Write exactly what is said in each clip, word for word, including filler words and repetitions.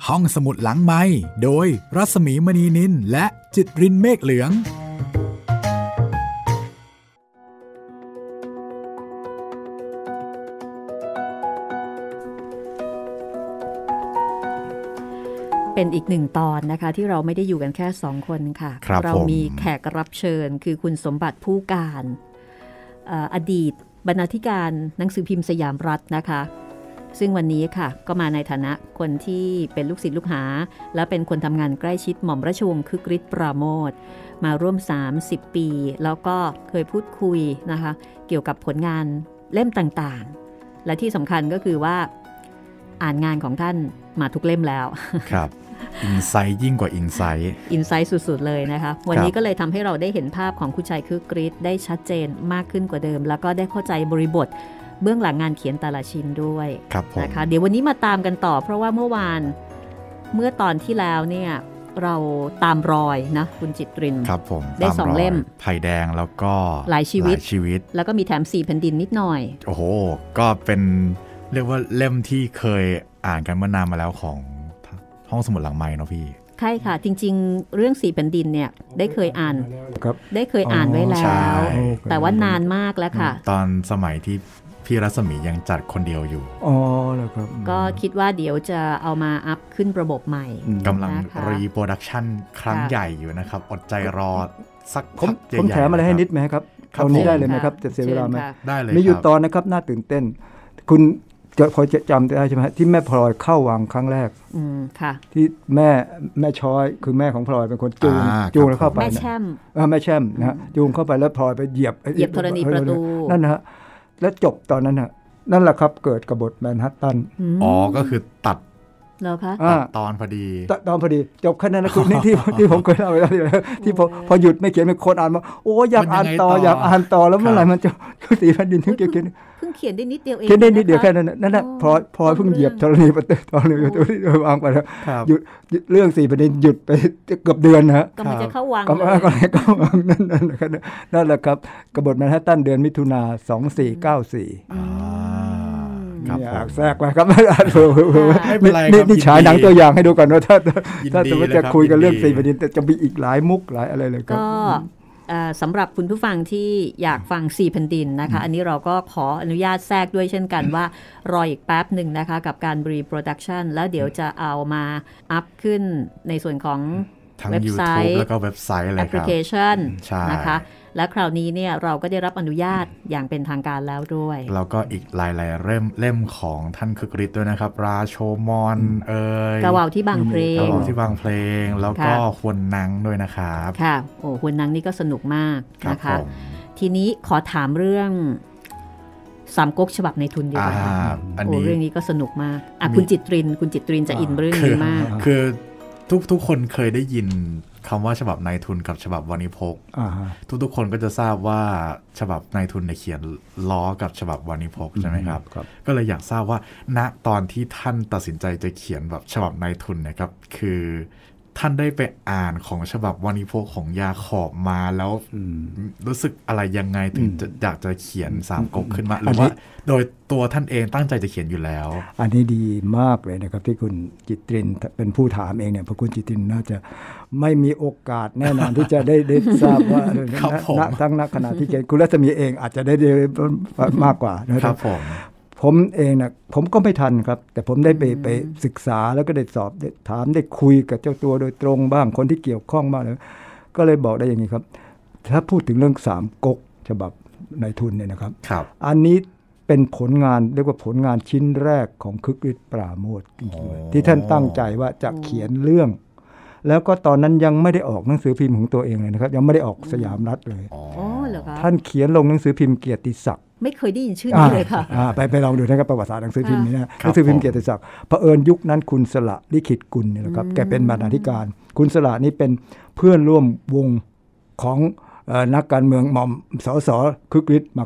ห้องสมุดหลังไมค์โดยรัศมีมณีนินและจิตรินเมฆเหลืองเป็นอีกหนึ่งตอนนะคะที่เราไม่ได้อยู่กันแค่สองคนค่ะรเรามีแขกรับเชิญคือคุณสมบัติผู้การอดีตบรรณาธิการหนังสือพิมพ์สยามรัฐนะคะซึ่งวันนี้ค่ะก็มาในฐานะคนที่เป็นลูกศิษย์ลูกหาและเป็นคนทำงานใกล้ชิดหม่อมราชวงศ์คึกฤทธิ์ปราโมทย์มาร่วมสามสิบปีแล้วก็เคยพูดคุยนะคะเกี่ยวกับผลงานเล่มต่างๆและที่สำคัญก็คือว่าอ่านงานของท่านมาทุกเล่มแล้วครับอินไซต์ยิ่งกว่าอินไซต์อินไซต์สุดๆเลยนะคะวันนี้ก็เลยทำให้เราได้เห็นภาพของคุณชัยคึกฤทธิ์ได้ชัดเจนมากขึ้นกว่าเดิมแล้วก็ได้เข้าใจบริบทเบื้องหลังงานเขียนแต่ละชิ้นด้วยนะคะเดี๋ยววันนี้มาตามกันต่อเพราะว่าเมื่อวานเมื่อตอนที่แล้วเนี่ยเราตามรอยนะคุณจิตรินครับผมได้สองเล่มไผ่แดงแล้วก็หลายชีวิตชีวิตแล้วก็มีแถมสี่แผ่นดินนิดหน่อยโอ้โหก็เป็นเรียกว่าเล่มที่เคยอ่านกันเมื่อนานมาแล้วของห้องสมุดหลังไมค์เนาะพี่ใช่ค่ะจริงๆเรื่องสี่แผ่นดินเนี่ยได้เคยอ่านได้เคยอ่านไว้แล้วแต่ว่านานมากแล้วค่ะตอนสมัยที่พี่รัศมียังจัดคนเดียวอยู่อ๋อแล้วครับก็คิดว่าเดี๋ยวจะเอามาอัพขึ้นระบบใหม่กำลังรีโปรดักชันครั้งใหญ่อยู่นะครับอดใจรอสักพักใหญ่ๆผมแถมอะไรให้นิดไหมครับเอานี้ได้เลยไหมครับจะเสียเวลาไหมได้เลยมีอยู่ตอนนะครับน่าตื่นเต้นคุณจะพอจะจำได้ใช่ไหมที่แม่พลอยเข้าวังครั้งแรกอืมค่ะที่แม่แม่ช้อยคือแม่ของพลอยเป็นคนจูงจูงแล้วเข้าไปแม่แช่มแม่แช่มนะฮะจูงเข้าไปแล้วพลอยไปเหยียบเหยียบธรณีประตูนั่นนะฮะแล้วจบตอนนั้นฮะนั่นแหละครับเกิดกบฏแมนฮัตตันอ๋อก็คือตัดแล้วคะตอนพอดีตอนพอดีจบแค่นั้นนะคุณนี่ที่ที่ผมเคยเล่าไปแล้วที่พอพอหยุดไม่เขียนเป็นคนอ่านมาโอ้อยากอ่านต่ออยากอ่านต่อแล้วเมื่อไหร่มันจะสี่แผ่นดินถึงจะเขียนเพิ่งเขียนได้นิดเดียวเองเขียนได้นิดเดียวแค่นั้นนั่นแหละพอพอเพิ่งเหยียบธรณีประตูตอนนี้ประตูที่วางไปแล้วหยุดเรื่องสี่แผ่นดินหยุดไปเกือบเดือนนะฮะกำลังจะเข้าวังก็ก็เข้าวังนั่นนั่นนั่นแหละครับกบฏแมนฮัตตันเดือนมิถุนาสองสี่เก้าสี่อยากแทรกมาครับไม่เป็นไรครับนี่ฉายหนังตัวอย่างให้ดูก่อนว่าถ้าถ้าสมมติจะคุยกันเรื่องสี่แผ่นดินแต่จะมีอีกหลายมุกหลายอะไรเลยครับก็สำหรับคุณผู้ฟังที่อยากฟังสี่แผ่นดินนะคะอันนี้เราก็ขออนุญาตแทรกด้วยเช่นกันว่ารออีกแป๊บหนึ่งนะคะกับการบรีโปรดักชันแล้วเดี๋ยวจะเอามาอัพขึ้นในส่วนของเว็บไซต์แล้วก็เว็บไซต์อะไรครับแอปพลิเคชันนะคะและคราวนี้เนี่ยเราก็ได้รับอนุญาตอย่างเป็นทางการแล้วด้วยแล้วก็อีกหลายๆเล่มเล่มของท่านคึกฤทธิ์ด้วยนะครับราโชมอนเอ่ยกระว่าวที่บางเพลงกระว่าวที่บางเพลงแล้วก็ฮวนนังด้วยนะครับค่ะโอ้ฮวนนังนี่ก็สนุกมากนะคะทีนี้ขอถามเรื่องสามก๊กฉบับในทุนดีกว่าโอ้เรื่องนี้ก็สนุกมากอ่ะคุณจิตรินคุณจิตรินจะอินเรื่องนี้มากคือทุกทุกคนเคยได้ยินคำว่าฉบับนายทุนกับฉบับวานิพกทุกๆคนก็จะทราบว่าฉบับนายทุนในเขียนล้อกับฉบับวานิพกใช่ไหมครับก็เลยอยากทราบว่าณตอนที่ท่านตัดสินใจจะเขียนแบบฉบับนายทุนนะครับคือท่านได้ไปอ่านของฉบับวานิพกของยาขอบมาแล้วรู้สึกอะไรยังไงถึงจะอยากจะเขียนสามก๊กขึ้นมาหรือว่าโดยตัวท่านเองตั้งใจจะเขียนอยู่แล้วอันนี้ดีมากเลยนะครับที่คุณจิตรินเป็นผู้ถามเองเนี่ยเพราะคุณจิตรินน่าจะไม่มีโอกาสแน่นอนที่จะได้ได้ทราบว่าณทั้งณขณะที่เขียนคุณรัศมีเองอาจจะได้มากกว่านะครับผมผมเองนะผมก็ไม่ทันครับแต่ผมได้ไปไปศึกษาแล้วก็ได้สอบได้ถามได้คุยกับเจ้าตัวโดยตรงบ้างคนที่เกี่ยวข้องบ้างเลยก็เลยบอกได้อย่างนี้ครับถ้าพูดถึงเรื่องสามก๊กฉบับนายทุนเนี่ยนะครับอันนี้เป็นผลงานเรียกว่าผลงานชิ้นแรกของคึกฤทธิ์ปราโมทย์ที่ท่านตั้งใจว่าจะเขียนเรื่องแล้วก็ตอนนั้นยังไม่ได้ออกหนังสือพิมพ์ของตัวเองเลยนะครับยังไม่ได้ออกสยามรัฐเลยท่านเขียนลงหนังสือพิมพ์เกียรติศักดิ์ไม่เคยได้ยินชื่อนี้เลยค่ะไปไปลองดูนะครับประวัติศาสตร์หนังสือพิมพ์นี้นะหนังสือพิมพ์เกียรติศักดิ์เผอิญยุคนั้นคุณสละลิขิตกุลเนี่ยนะครับแกเป็นบรรณาธิการคุณสละนี่เป็นเพื่อนร่วมวงของนักการเมืองหม่อมสสคึกฤทธิ์มาก่อน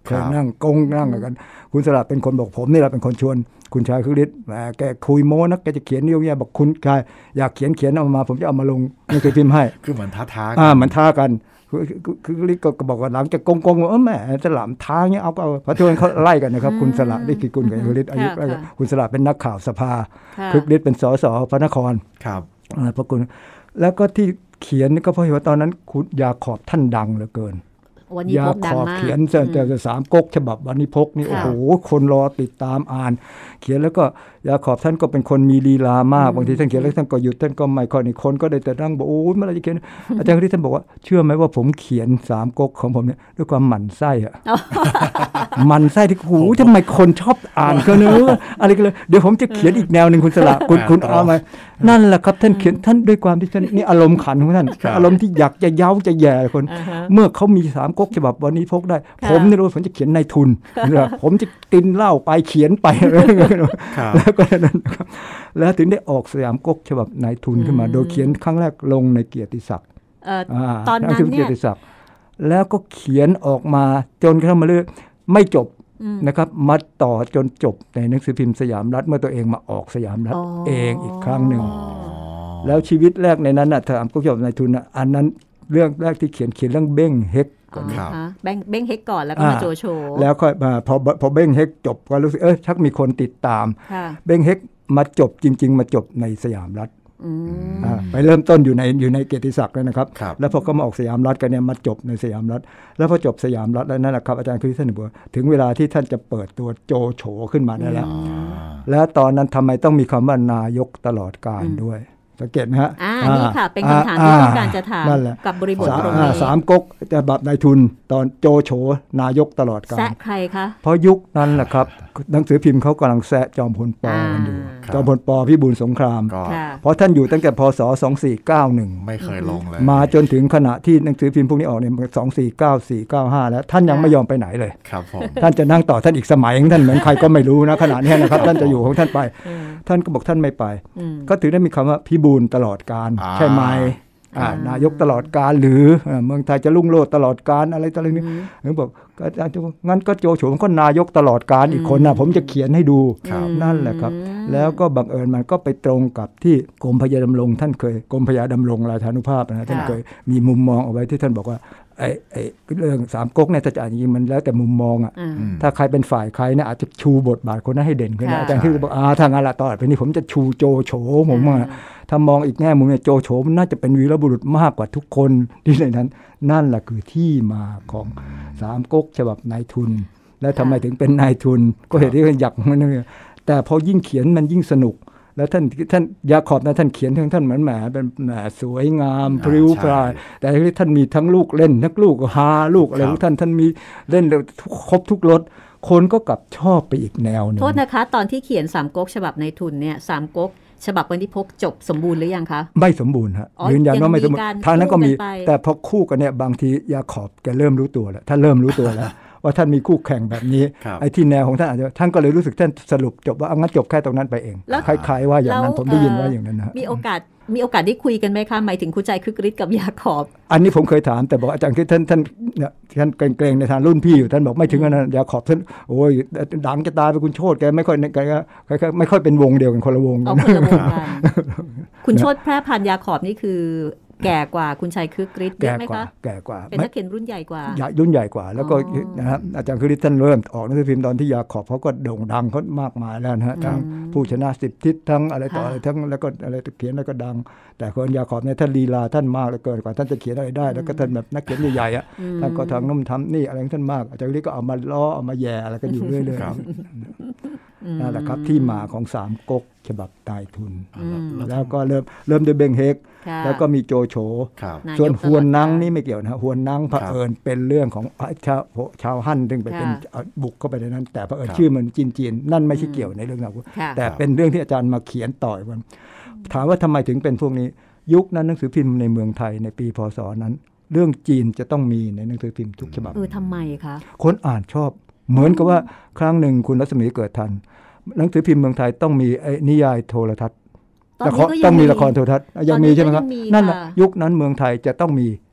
เคยนั่งกงนั่งกันคุณสระเป็นคนบอกผมนี่แหละเป็นคนชวนคุณชายคึกฤทธิ์แหมแกคุยโม้นักแกจะเขียนนิยมเนี่ยบอกคุณชายอยากเขียนเขียนเอามาผมจะเอามาลงในเคยพิมพ์ให้คือเหมือนท้าท้าอ่ามันท้ากันคือฤทธิ์ก็บอกว่าหลังจากกงกงว่าเออแหมสลามท้าเงี้ยเอาก็พระทวนเขาไล่กันนะครับคุณสระนี่คือคุณกับคึกฤทธิ์อายุคุณสระเป็นนักข่าวสภาคึกฤทธิ์เป็นสสพระนครครับพระคุณแล้วก็ที่เขียนนี่ก็เพราะว่าตอนนั้นคุณยาขอบท่านดังเหลือเกินยาขอบเขียนแต่สามก๊กฉบับวรรณิพกนี่โอ้โหคนรอติดตามอ่านเขียนแล้วก็ยาขอบท่านก็เป็นคนมีลีลามากบางทีท่านเขียนแล้วท่านก็หยุดท่านก็ไม่ค่อยนี่คนก็ได้แต่นั่งบอกโอ้ยเมื่อไรจะเขียนอาจารย์ที่ท่านบอกว่าเชื่อไหมว่าผมเขียนสามก๊กของผมเนี่ยด้วยความหมั่นไส้อะหมั่นไส้ที่โอ้โหทำไมคนชอบอ่านกันเนอะอะไรกันเลยเดี๋ยวผมจะเขียนอีกแนวนึงคุณสละคุณคุณเอามานั่นแหละครับท่านเขียนท่านด้วยความที่ท่านนี่อารมณ์ขันของท่านอารมณ์ที่อยากจะเย้าจะแย่คนเมื่อเขามีสามก๊กฉบับวันนี้พกได้ผมนี่รู้ผมจะเขียนในทุนผมจะกินเหล้าไปเขียนไปแล้วก็นั้นครับแล้วถึงได้ออกสยามก๊กฉบับนายทุนขึ้นมาโดยเขียนครั้งแรกลงในเกียรติศักดิ์ตอนนั้นเนี่ยแล้วก็เขียนออกมาจนกระทั่งมาเรื่อยไม่จบนะครับมาต่อจนจบในหนังสือพิมพ์สยามรัฐเมื่อตัวเองมาออกสยามรัฐเองอีกครั้งหนึ่งแล้วชีวิตแรกในนั้นนะเธออ่านก๊กฉบับนายทุนนะอันนั้นเรื่องแรกที่เขียนเขียนเรื่องเบ้งเฮกก่อนเบ้งเบ้งเฮกก่อนแล้วก็มาโจโฉแล้วค่อยมาพอพอเบ้งเฮกจบก็รู้สึกเออชักมีคนติดตามเบ้งเฮกมาจบจริงๆมาจบในสยามรัฐไปเริ่มต้นอยู่ในอยู่ในเกียรติศักดิ์เลยนะครับแล้วพอก็มาออกสยามรัฐกันเนี่ยมาจบในสยามรัฐแล้วพอจบสยามรัฐแล้วนั่นแหละครับอาจารย์คือท่านบอกถึงเวลาที่ท่านจะเปิดตัวโจโฉขึ้นมาได้แล้วแล้วตอนนั้นทำไมต้องมีคำว่านายกตลอดกาลด้วยสังเกตไหมฮะอ่านี่ค่ะเป็นคำถามที่ต้องการจะถามกับบริบทตรงนี้สามก๊กแต่แบบนายทุนตอนโจโฉนายกตลอดกาลแซะใครคะเพราะยุคนั้นแหละครับหนังสือพิมพ์เขากำลังแซะจอมพลปกันอยู่จอมพลปพิบูลสงครามเพราะท่านอยู่ตั้งแต่พศสองสี่เก้าหนึ่งไม่เคยลงเลยมาจนถึงขณะที่หนังสือพิมพ์พวกนี้ออกเนี่ยสองสี่เก้า สี่เก้าห้าแล้วท่านยังไม่ยอมไปไหนเลยครับผมท่านจะนั่งต่อท่านอีกสมัยท่านเหมือนใครก็ไม่รู้นะขณะนี้นะครับท่านจะอยู่ของท่านไปท่านก็บอกท่านไม่ไปก็ถึงได้มีคำว่าพิบูลตลอดกาลใช่ไหมนายกตลอดกาลหรือเมืองไทยจะรุ่งโรจน์ตลอดกาลอะไรต่างๆนี้หรือบอกงั้นก็โจโฉก็นายกตลอดกาลอีกคนนะผมจะเขียนให้ดูนั่นแหละครับแล้วก็บังเอิญมันก็ไปตรงกับที่กรมพระยาดำรงท่านเคยกรมพระยาดำรงราชานุภาพนะท่านเคยมีมุมมองเอาไว้ที่ท่านบอกว่าไอ้ไอ้เรื่องสามก๊กเนี่ยถ้าจะอ่านจริงมันแล้วแต่มุมมองอ่ะถ้าใครเป็นฝ่ายใครเนี่ยอาจจะชูบทบาทคนนั้นให้เด่นขึ้นนะอาจารย์ที่บอกอ่าทางอะไรต่อไปนี้ผมจะชูโจโฉผมอ่ะถ้ามองอีกแง่มุมเนี่ยโจโฉมันน่าจะเป็นวีรบุรุษมากกว่าทุกคนที่ในนั้นนั่นแหละคือที่มาของสามก๊กฉบับนายทุนแล้วทำไมถึงเป็นนายทุนก็เหตุที่อยากมันเนี่ยแต่พอยิ่งเขียนมันยิ่งสนุกแล้วท่านท่านยาขอบนะท่านเขียนทั้งท่านเหมือนแหมเป็นแหมสวยงามพริ้วปรายแต่ที่ท่านมีทั้งลูกเล่นทั้งลูกฮาลูกอะไรของท่านท่านมีเล่นครบทุกรสคนก็กลับชอบไปอีกแนวนึงโทษนะคะตอนที่เขียนสามก๊กฉบับในทุนเนี่ยสามก๊กฉบับวรรณิพกจบสมบูรณ์หรือยังคะไม่สมบูรณ์ฮะยืนยันว่าไม่สมบูรณ์ทางนั้นก็มีแต่พอคู่กันเนี่ยบางทียาขอบแกเริ่มรู้ตัวแล้วท่านเริ่มรู้ตัวแล้วว่าท่านมีคู่แข่งแบบนี้ไอ้ที่แนวของท่านอาจจะท่านก็เลยรู้สึกท่านสรุปจบว่าเอางั้นจบแค่ตรงนั้นไปเองคล้ายๆว่าอย่างนั้นผมได้ยินว่าอย่างนั้นนะมีโอกาสมีโอกาสได้คุยกันไหมคะหมายถึงคุณใจคึกฤทธิ์กับยาขอบอันนี้ผมเคยถามแต่บอกอาจารย์คือท่านท่านเนี่ยท่านเกรงๆในทางรุ่นพี่อยู่ท่านบอกไม่ถึงขนาดยาขอบท่านโอ้ยดังจะตายไปคุณโชติแกไม่ค่อยแกไม่ค่อยเป็นวงเดียวกันคนละวงเอาคนละวงกันคุณโชติแพร่พันธุ์ยาขอบนี่คือแก่กว่าคุณชัยคึกฤทธิ์ไหมคะแก่กว่าเป็นนักเขียนรุ่นใหญ่กว่ารุ่นใหญ่กว่าแล้วก็นะครับอาจารย์คึกฤทธิ์ท่านเริ่มออกหนังสือพิมพ์ตอนที่ยาขอบเขาก็โด่งดังเขามากมายแล้วนะฮะทั้งผู้ชนะสิบทิศทั้งอะไรต่ออะไรทั้งแล้วก็อะไรเขียนแล้วก็ดังแต่คนยาขอบเนี่ยท่านลีลาท่านมากเหลือเกินกว่าท่านจะเขียนอะไรได้แล้วก็ท่านแบบนักเขียนใหญ่ๆอ่ะท่านก็ทางน้ำทำนี่อะไรท่านมากอาจารย์คึกฤทธิ์ก็เอามาล้อเอามาแย่อะไรกันอยู่เรื่อยๆนั่นแหละครับที่มาของสามก๊กฉบับนายทุนแล้วก็เริ่มเริ่มด้วยเบงเฮกแล้วก็มีโจโฉส่วนฮวนนังนี่ไม่เกี่ยวนะฮวนนังเผอิญเป็นเรื่องของชาวชาวฮั่นซึ่งไปเป็นบุกเข้าไปในนั้นแต่เผอิญชื่อมันจีนๆนั่นไม่ใช่เกี่ยวในเรื่องนั้นแต่เป็นเรื่องที่อาจารย์มาเขียนต่อวันถามว่าทำไมถึงเป็นพวกนี้ยุคนั้นหนังสือพิมพ์ในเมืองไทยในปีพศนั้นเรื่องจีนจะต้องมีในหนังสือพิมพ์ทุกฉบับเออทำไมคะคนอ่านชอบเหมือนกับว่าครั้งหนึ่งคุณรัศมีเกิดทันหนังสือพิมพ์เมืองไทยต้องมีนิยายโทรทัศน์ต้องมีละครโทรทัศน์ยังมีใช่ไหมครับนั่นแหละยุคนั้นเมืองไทยจะต้องมี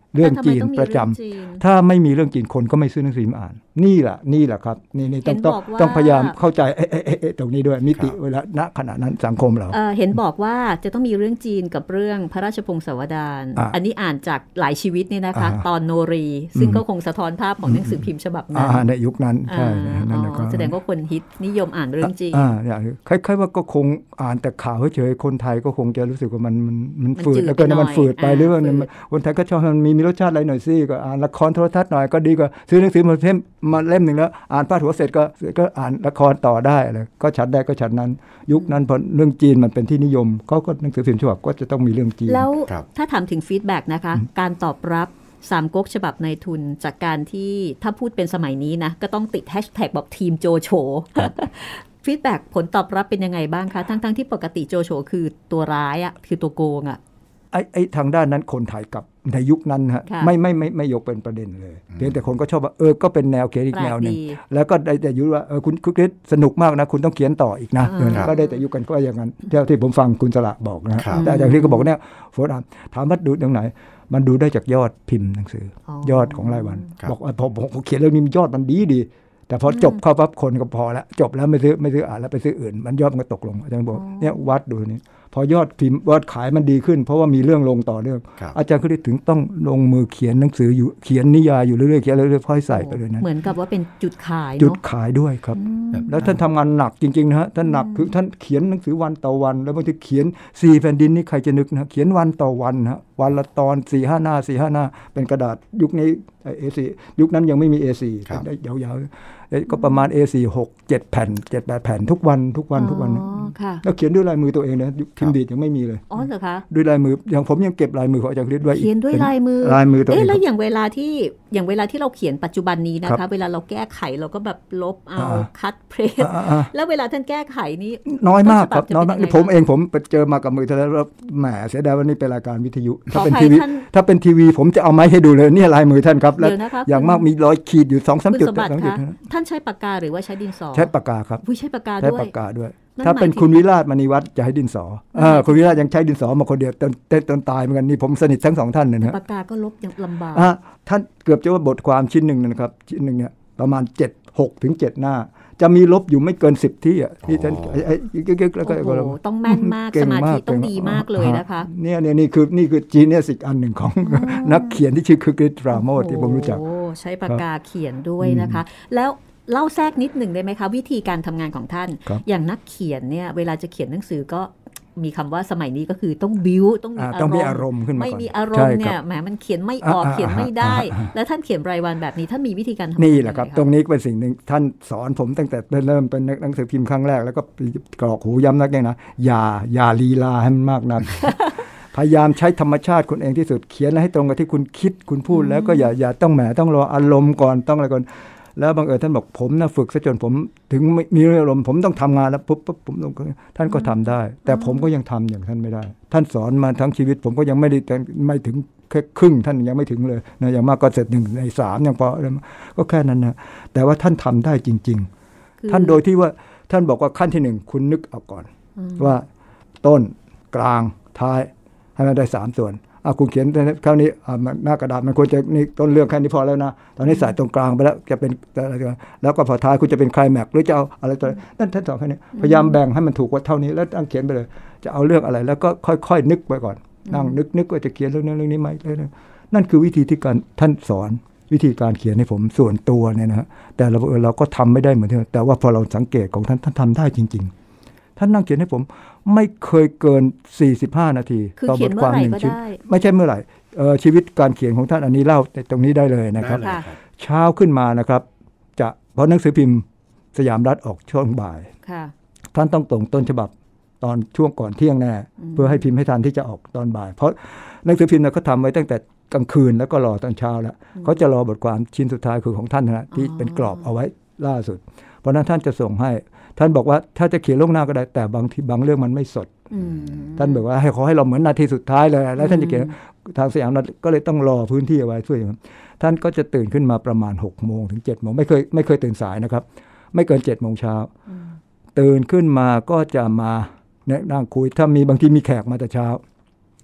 เรื่องจีนประจำถ้าไม่มีเรื่องจีนคนก็ไม่ซื้อหนังสือพิมพ์อ่านนี่แหละนี่แหละครับนี่นี่ต้องต้องต้องพยายามเข้าใจเอ๊ะเอ๊ะเอ๊ะตรงนี้ด้วยมิติเวลาณขณะนั้นสังคมเราเห็นบอกว่าจะต้องมีเรื่องจีนกับเรื่องพระราชพงศาวดาร อ, อันนี้อ่านจากหลายชีวิตเนี่ยนะคะตอนโนรีซึ่งก็คงสะท้อนภาพของหนังสือพิมพ์ฉบับนั้นในยุคนั้นใช่นั่นก็แสดงว่าคนฮิตนิยมอ่านเรื่องจีนคล้ายๆว่าก็คงอ่านแต่ข่าวเฉยๆคนไทยก็คงจะรู้สึกว่ามันมันมันฝืดแล้วก็มันฝืดไปหรือว่าคนไทยก็ชอบมันมีมีรสชาติอะไรหน่อยสิก็อ่านละครโทรทัศน์หน่อยก็ดีกว่าซื้อหนังสือมาเพิ่มมาเล่มหนึ่งแล้วอ่านพาดหัวเสร็จก็ก็อ่านละครต่อได้เลยก็ชัดได้ก็ชัดนั้นยุคนั้นพอเรื่องจีนมันเป็นที่นิยมเขาก็หนังสือพิมพ์ฉบับก็จะต้องมีเรื่องจีนแล้วถ้าถามถึงฟีดแบ็กนะคะการตอบรับสามก๊กฉบับนายทุนจากการที่ถ้าพูดเป็นสมัยนี้นะก็ต้องติดแฮชแท็กบอกทีมโจโฉฟีดแบ็กผลตอบรับเป็นยังไงบ้างคะทั้งๆที่ปกติโจโฉคือตัวร้ายอ่ะคือตัวโกงอ่ะไอ้ไอ้ทางด้านนั้นคนไทยกับในยุคนั้นฮะไม่ไม่ไม่ไม่ยกเป็นประเด็นเลยเพียงแต่คนก็ชอบว่าเออก็เป็นแนวเขียนอีกแนวนึงแล้วก็ได้แต่ยุว่าเออคุณคุณคริสสนุกมากนะคุณต้องเขียนต่ออีกนะก็ได้แต่ยุกันก็อย่างนั้นที่ผมฟังคุณสละบอกนะแต่อย่างที่ก็บอกเนี่ยโฟร์ดถามว่าดูตรงไหนมันดูได้จากยอดพิมพ์หนังสือยอดของรายวันบอกพอผมเขียนเรื่องนี้ยอดมันดีดีแต่พอจบเข้าปั๊บคนก็พอแล้วจบแล้วไม่ซื้อไม่ซื้ออ่านแล้วไปซื้ออื่นมันยอดมันก็ตกลงอาจารย์บอกเนี่ยวัดดูนี่พอยอดพิมพ์ยอดขายมันดีขึ้นเพราะว่ามีเรื่องลงต่อเรื่องอาจารย์ก็เลยถึงต้องลงมือเขียนหนังสืออยู่เขียนนิยายอยู่เรื่อยๆเขียนเรื่อยๆค่อยใส่ไปเลยนะเหมือนกับว่าเป็นจุดขายจุดขายด้วยครับแล้วท่านทำงานหนักจริงๆนะฮะท่านหนักคือท่านเขียนหนังสือวันต่อวันแล้วบางทีเขียนสี่แผ่นดินนี่ใครจะนึกนะเขียนวันต่อวันฮะวันละตอน สี่ห้า หน้า สี่ห้า หน้าเป็นกระดาษยุคนี้ เอ โฟร์ ยุคนั้นยังไม่มี เอ โฟร์ ได้ยาวๆก็ประมาณ เอ โฟร์ หก เจ็ด แผ่น เจ็ด แปด แผ่นทุกวันทุกวันทุกวันแล้วเขียนด้วยลายมือตัวเองนะพิมพ์ดีดยังไม่มีเลยอ๋อเหรอคะด้วยลายมืออย่างผมยังเก็บลายมือของอาจารย์คริสไว้เขียนด้วยลายมือลายมือตัวเองเอ๊ะแล้วอย่างเวลาที่อย่างเวลาที่เราเขียนปัจจุบันนี้นะคะเวลาเราแก้ไขเราก็แบบลบเอาคัตเพรสแล้วเวลาท่านแก้ไขนี้น้อยมากครับน้อยมากผมเองผมเจอมากับมือแล้วแหมเสียดายว่านี่เป็นรายการวิทยุถ้าเป็นทีวีถ้าเป็นทีวีผมจะเอาไม้ให้ดูเลยนี่ลายมือท่านครับแล้วอย่างมากมีรอยขีดอยู่ สองสาม จุดท่านใช้ปากกาหรือว่าใช้ดินสอใช้ปากกาครับใช้ปากกาด้วยใช้ปากกาด้วยถ้าเป็นคุณวิราชมณีวัฒน์จะให้ดินสอเออคุณวิราชยังใช้ดินสอมาคนเดียวจนจนตายเหมือนกันนี่ผมสนิททั้งสองท่านเลยนะปากกาก็ลบยังลำบากอ่ะท่านเกือบจะว่าบทความชิ้นหนึ่งนะครับชิ้นหนึ่งเนี่ยประมาณเจ็ด หกถึงเจ็ดหน้าจะมีลบอยู่ไม่เกินสิบที่อ่ะที่ท่านไอ้แล้วก็ต้องแม่นมากสมาธิต้องดีมากเลยนะคะเนี่ยเนี่ยนี่คือนี่คือจีเนียสอีกอันหนึ่งของนักเขียนที่ชื่อคือกฤษ ปราโมชที่ผมรู้จักโอ้ใช้ปากกาเขียนด้วยนะคะแล้วเล่าแทรกนิดหนึ่งได้ไหมคะวิธีการทำงานของท่านอย่างนักเขียนเนี่ยเวลาจะเขียนหนังสือก็มีคำว่าสมัยนี้ก็คือต้องบิ้วต้องมีอารมณ์ขึ้นมาไม่มีอารมณ์เนี่ยแหมมันเขียนไม่ออกเขียนไม่ได้แล้วท่านเขียนรายวันแบบนี้ท่านมีวิธีการทำนี่แหละครับตรงนี้เป็นสิ่งหนึ่งท่านสอนผมตั้งแต่เริ่มเป็นหนังสือพิมพ์ครั้งแรกแล้วก็กรอกหูย้ำนักเนี่ยนะอย่าอย่าลีลาให้มันมากนักพยายามใช้ธรรมชาติคุณเองที่สุดเขียนให้ตรงกับที่คุณคิดคุณพูดแล้วก็อย่าอย่าต้องแหมต้องรออารมณ์ก่อนต้องอะไรก่อนแล้วบางเอิญท่านบอกผมนะฝึกซะจนผมถึงมีอารมณ์ผมต้องทำงานแล้วปุ๊บปุ๊บผมท่านก็ทำได้แต่ผมก็ยังทำอย่างท่านไม่ได้ท่านสอนมาทั้งชีวิตผมก็ยังไม่ได้ไม่ถึงแค่ครึ่งท่านยังไม่ถึงเลยนะอย่างมากก็เสร็จหนึ่งในสามอย่างพอก็แค่นั้นนะแต่ว่าท่านทำได้จริงๆท่านโดยที่ว่าท่านบอกว่าขั้นที่หนึ่งคุณนึกเอาก่อนว่าต้นกลางท้ายให้มันได้สามส่วนอ่ะคุณเขียนคราวนี้อ่าหน้ากระดาษมันควรจะนี่ต้นเรื่องแค่นี้พอแล้วนะตอนนี้ใส่ตรงกลางไปแล้วจะเป็นอะไรแล้วก็พอท้ายคุณจะเป็นไคลแม็กซ์หรือจะเอาอะไรตัวนั่นท่านสอนแค่นี้พยายามแบ่งให้มันถูกว่าเท่านี้แล้วตั้งเขียนไปเลยจะเอาเรื่องอะไรแล้วก็ค่อยๆนึกไปก่อนนั่งนึกนึกว่าจะเขียนเรื่องนั้นเรื่องนี้ไหมนั่นคือวิธีที่การท่านสอนวิธีการเขียนให้ผมส่วนตัวเนี่ยนะฮะแต่เราเออเราก็ทำไม่ได้เหมือนเดิมแต่ว่าพอเราสังเกตของท่านท่านทำได้จริงๆท่านนั่งเขียนให้ผมไม่เคยเกินสี่สิบห้านาทีต่อบทความหนึ่งชิ้นไม่ใช่เมื่อไหร่ชีวิตการเขียนของท่านอันนี้เล่าตรงนี้ได้เลยนะครับเช้าขึ้นมานะครับจะเพราะหนังสือพิมพ์สยามรัฐออกช่วงบ่ายท่านต้องส่งต้นฉบับตอนช่วงก่อนเที่ยงแน่เพื่อให้พิมพ์ให้ทันที่จะออกตอนบ่ายเพราะหนังสือพิมพ์เขาทำไว้ตั้งแต่กลางคืนแล้วก็รอตอนเช้าแล้วเขาจะรอบทความชิ้นสุดท้ายคือของท่านนะที่เป็นกรอบเอาไว้ล่าสุดเพราะนั้นท่านจะส่งให้ท่านบอกว่าถ้าจะเขียนล่วงหน้าก็ได้แต่บางทีบางเรื่องมันไม่สดท่านบอกว่าให้ขอให้เราเหมือนนาทีสุดท้ายเลยแล้วท่านจะเขียนทางสยามรัฐก็เลยต้องรอพื้นที่เอาไว้ช่วยท่านก็จะตื่นขึ้นมาประมาณหกโมงถึงเจ็ดโมงไม่เคยไม่เคยตื่นสายนะครับไม่เกินเจ็ดโมงเช้าตื่นขึ้นมาก็จะมาเนี่ยนั่งคุยถ้ามีบางทีมีแขกมาแต่เช้า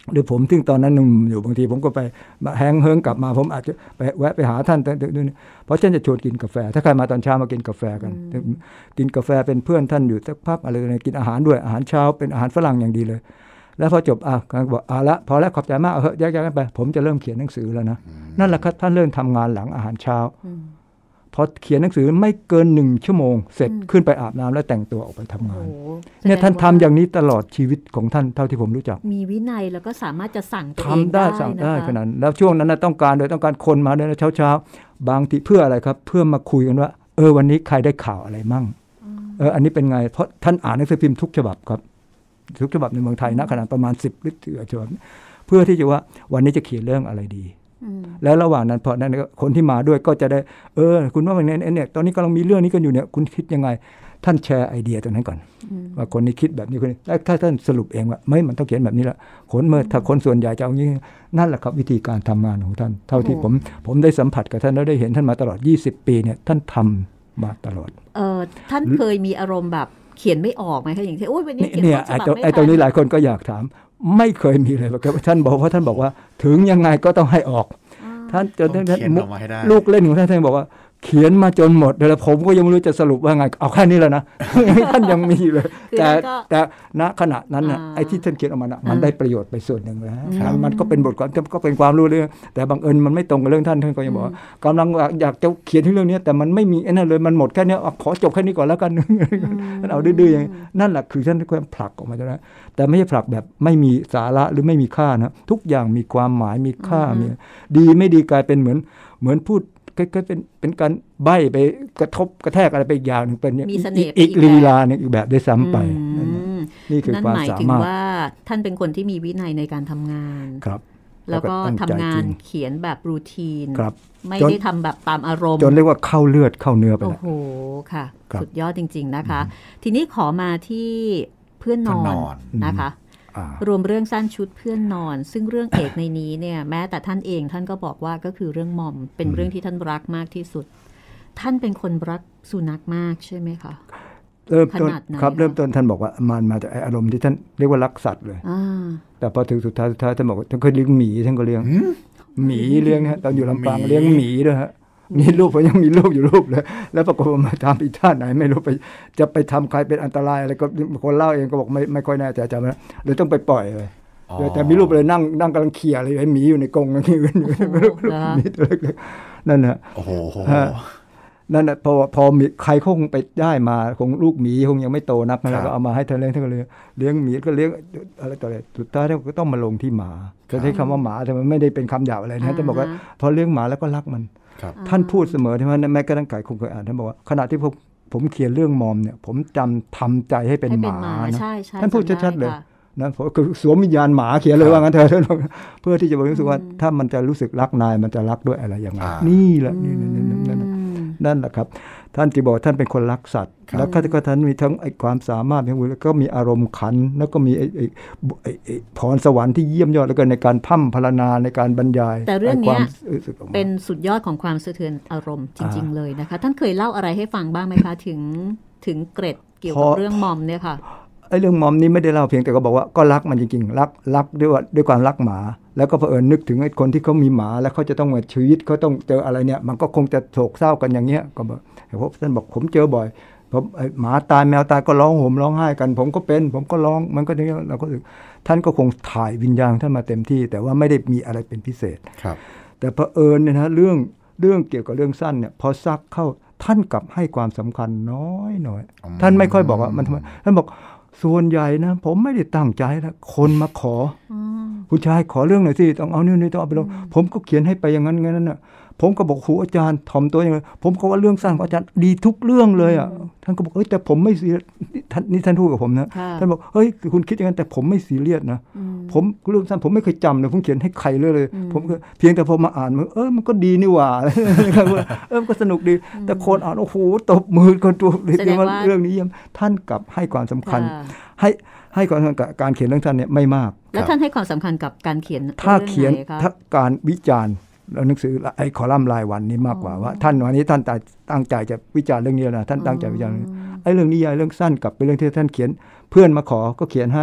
หรือผมซึ่งตอนนั้นหนุ่มอยู่บางทีผมก็ไปแฮงเฮิงกลับมาผมอาจจะไปแวะไปหาท่านเพราะท่านจะชวนกินกาแฟถ้าใครมาตอนเช้ามากินกาแฟกันกินกาแฟเป็นเพื่อนท่านอยู่สักพักอะไรอะไรกินอาหารด้วยอาหารเช้าเป็นอาหารฝรั่งอย่างดีเลยแล้วพอจบอ่ะก็บอกอ่ะละพอแล้วขอบใจมากเออแยกๆกันไปผมจะเริ่มเขียนหนังสือแล้วนะนั่นแหละครับท่านเริ่มทำงานหลังอาหารเช้าพอเขียนหนังสือไม่เกินหนึ่งชั่วโมงเสร็จขึ้นไปอาบน้ำแล้วแต่งตัวออกไปทำงานเนี่ยท่านทำอย่างนี้ตลอดชีวิตของท่านเท่าที่ผมรู้จักมีวินัยแล้วก็สามารถจะสั่งตัวเองทำได้สั่งได้ขนาดแล้วช่วงนั้นต้องการโดยต้องการคนมาด้วยนะเช้าๆบางทีเพื่ออะไรครับเพื่อมาคุยกันว่าเออวันนี้ใครได้ข่าวอะไรมั่งเอออันนี้เป็นไงเพราะท่านอ่านหนังสือพิมพ์ทุกฉบับครับทุกฉบับในเมืองไทยณขนาดประมาณสิบหรือฉบับเพื่อที่จะว่าวันนี้จะเขียนเรื่องอะไรดีแล้วระหว่างนั้นพอนั้นคนที่มาด้วยก็จะได้เออคุณว่าวันนี้เนี่ยตอนนี้กำลังมีเรื่องนี้กันอยู่เนี่ยคุณคิดยังไงท่านแชร์ไอเดียตรงนั้นก่อนว่าคนนี้คิดแบบนี้คนนี้แล้วถ้าท่านสรุปเองว่าไม่มันต้องเขียนแบบนี้ละคนเมื่อถ้าคนส่วนใหญ่จะเอางี้นั่นแหละครับวิธีการทำงานของท่านเท่าที่ผมผมได้สัมผัสกับท่านแล้วได้เห็นท่านมาตลอดยี่สิบปีเนี่ยท่านทำมาตลอดเออท่านเคยมีอารมณ์แบบเขียนไม่ออกไหมคะอย่างที่โอ้ยวันนี้เขียนเนี่ยไอ้ตรงนี้หลายคนก็อยากถามไม่เคยมีเลยครับท่านบอกว่าท่านบอกว่าถึงยังไงก็ต้องให้ออกท่านจนท่านลูกเล่นของท่านท่านบอกว่าเขียนมาจนหมดแล้วผมก็ยังไม่รู้จะสรุปว่าไงเอาแค่นี้แล้วนะ ท่านยังมีเลยแต่แต่ณขณะนั้นน่ะไอ้ที่ท่านเขียนออกมาน่ะมันได้ประโยชน์ไปส่วนหนึ่งแล้วมันก็เป็นบทความก็เป็นความรู้เรื่องแต่บังเอิญมันไม่ตรงกับเรื่องท่านท่านก็ยังบอกกำลังอยากจะเขียนเรื่องนี้แต่มันไม่มีไอ้นั่นเลยมันหมดแค่นี้ขอจบแค่นี้ก่อนแล้วกันท่านเอาดื้อๆอย่างนั่นแหละคือท่านค่อยผลักออกมาจากนั้นแต่ไม่ใช่ผลักแบบไม่มีสาระหรือไม่มีค่านะทุกอย่างมีความหมายมีค่ามีดีไม่ดีกลายเป็นเหมือนเหมือนพูดก็เป็นเป็นการใบ้ไปกระทบกระแทกอะไรไปอีกอย่างหนึ่งเป็นอีกลีลาหนึ่งอีกแบบได้ซ้ำไปนี่คือความสามารถว่าท่านเป็นคนที่มีวินัยในการทำงานครับแล้วก็ทำงานเขียนแบบรูทีนไม่ได้ทำแบบตามอารมณ์จนเรียกว่าเข้าเลือดเข้าเนื้อไปโอ้โหค่ะสุดยอดจริงๆนะคะทีนี้ขอมาที่เพื่อนนอนนะคะรวมเรื่องสั้นชุดเพื่อนนอนซึ่งเรื่องเอกในนี้เนี่ยแม้แต่ท่านเองท่านก็บอกว่าก็คือเรื่องมอมเป็นเรื่องที่ท่านรักมากที่สุดท่านเป็นคนรักสุนัขมากใช่ไหมคะเริ่มต้นครับเริ่มต้นท่านบอกว่ามันมาจากอารมณ์ที่ท่านเรียกว่ารักสัตว์เลยแต่พอถึงสุดท้ายสุดท้ายท่านบอกว่าท่านเคยเลี้ยงหมีท่านก็เลี้ยงหมีเลี้ยงฮะตอนอยู่ลำปางเลี้ยงหมีด้วยฮะมีรูปผมยังมีรูปอยู่รูปเลยแล้วปรากฏว่ามาทำอีท่าไหนไม่รู้ไปจะไปทำใครเป็นอันตรายอะไรก็คนเล่าเองก็บอกไม่ไม่ค่อยแน่ใจจำไม่ได้เลยต้องไปปล่อยเลยแต่มีรูปเลยนั่งนั่งกำลังเขี่ยเลยไอ้หมีอยู่ในกรงนั่นนี่รูปหมีตัวเล็กๆนั่นนะโอ้โหนั่นนะพอพอมีใครคงไปได้มาคงลูกหมีคงยังไม่โตนักแล้วก็เอามาให้ท่านเลี้ยงท่านก็เลยเลี้ยงหมีก็เลี้ยงอะไรต่ออะไรสุดท้ายก็ต้องมาลงที่หมาจะใช้คำว่าหมาแต่มันไม่ได้เป็นคำหยาบอะไรนะท่านบอกว่าพอเลี้ยงหมาแล้วก็รักมันท่านพูดเสมอที่ว่าแม้กระทั่งไก่คงเคยอ่านท่านบอกว่าขณะที่ผมผมเขียนเรื่องมอมเนี่ยผมจำทำใจให้เป็นหมานะท่านพูดชัดๆเลยนะคือสวมวิญญาณหมาเขียนเลยว่างั้นเถอะเพื่อที่จะรู้สึกว่าถ้ามันจะรู้สึกรักนายมันจะรักด้วยอะไรอย่างไรนี่แหละนี่นั่นนั่นแหละครับท่านที่บอกท่านเป็นคนรักสัตว์แล้วก็ท่านมีทั้งไอ้ความสามารถทั้งแล้วก็มีอารมณ์ขันแล้วก็มีไอ้ไอ้พรสวรรค์ที่เยี่ยมยอดแล้วก็ในการพัฒพรรณนาในการบรรยายแต่เรื่องนี้เป็นสุดยอดของความสะเทือนอารมณ์จริงๆเลยนะคะท่านเคยเล่าอะไรให้ฟังบ้างไหมคะถึงถึงเกร็ดเกี่ยวกับเรื่องมอมเนี่ยค่ะไอ้เรื่องมอมนี้ไม่ได้เล่าเพียงแต่ก็บอกว่าก็รักมันจริงๆรักรักด้วยด้วยความรักหมาแล้วก็เผอิญนึกถึงไอ้คนที่เขามีหมาแล้วเขาจะต้องมาชีวิตเขาต้องเจออะไรเนี่ยมันก็คงจะโศกเศร้ากันอย่างเงี้ยก็บอกท่านบอกผมเจอบ่อยผมหมาตายแมวตายก็ร้องห่มร้องไห้กันผมก็เป็นผมก็ร้องมันก็อย่างเงี้ยเราก็ท่านก็คงถ่ายวิญญาณท่านมาเต็มที่แต่ว่าไม่ได้มีอะไรเป็นพิเศษครับแต่เผอิญเนี่ยนะเรื่องเรื่องเกี่ยวกับเรื่องสั้นเนี่ยพอซักเข้าท่านกลับให้ความสำคัญน้อยหน่อยท่านไม่ค่อยบอกว่ามันทำไมท่านบอกส่วนใหญ่นะผมไม่ได้ตั้งใจนะคนมาขอคุณชายขอเรื่องหน่อยสิต้องเอานี่นี่ต้องเอาไปลงผมก็เขียนให้ไปอย่างนั้นงั้นน่ะผมก็บอกครูอาจารย์ถ่อมตัวอย่างไรผมก็ว่าเรื่องสั้นของอาจารย์ดีทุกเรื่องเลยอ่ะท่านก็บอกเอ้ยแต่ผมไม่ซีท่านนี่ท่านพูดกับผมนะท่านบอกเฮ้ยคุณคิดอย่างนั้นแต่ผมไม่ซีเรียสนะผมเรื่องสั้นผมไม่เคยจำเลยผมเขียนให้ใครเลยเลยผมเพียงแต่พอมาอ่านมันเออมันก็ดีนี่หว่าเออมันก็สนุกดีแต่คนอ่านโอ้โหตบมือคนตัวเรียกว่าเรื่องนี้ท่านกลับให้ความสำคัญให้ให้ความสำคัญกับการเขียนเรื่องท่านเนี่ยไม่มากแล้วท่านให้ความสำคัญกับการเขียนถ้าเขียนถ้าการวิจารณ์แล้วหนังสือไอ้คอลัมน์รายวันนี้มากกว่าว่าท่านวันนี้ท่านตั้งใจจะวิจารณ์เรื่องนี้นะท่านตั้งใจวิจารณ์ไอ้เรื่องนิยายเรื่องสั้นกับเป็นเรื่องที่ท่านเขียนเพื่อนมาขอก็เขียนให้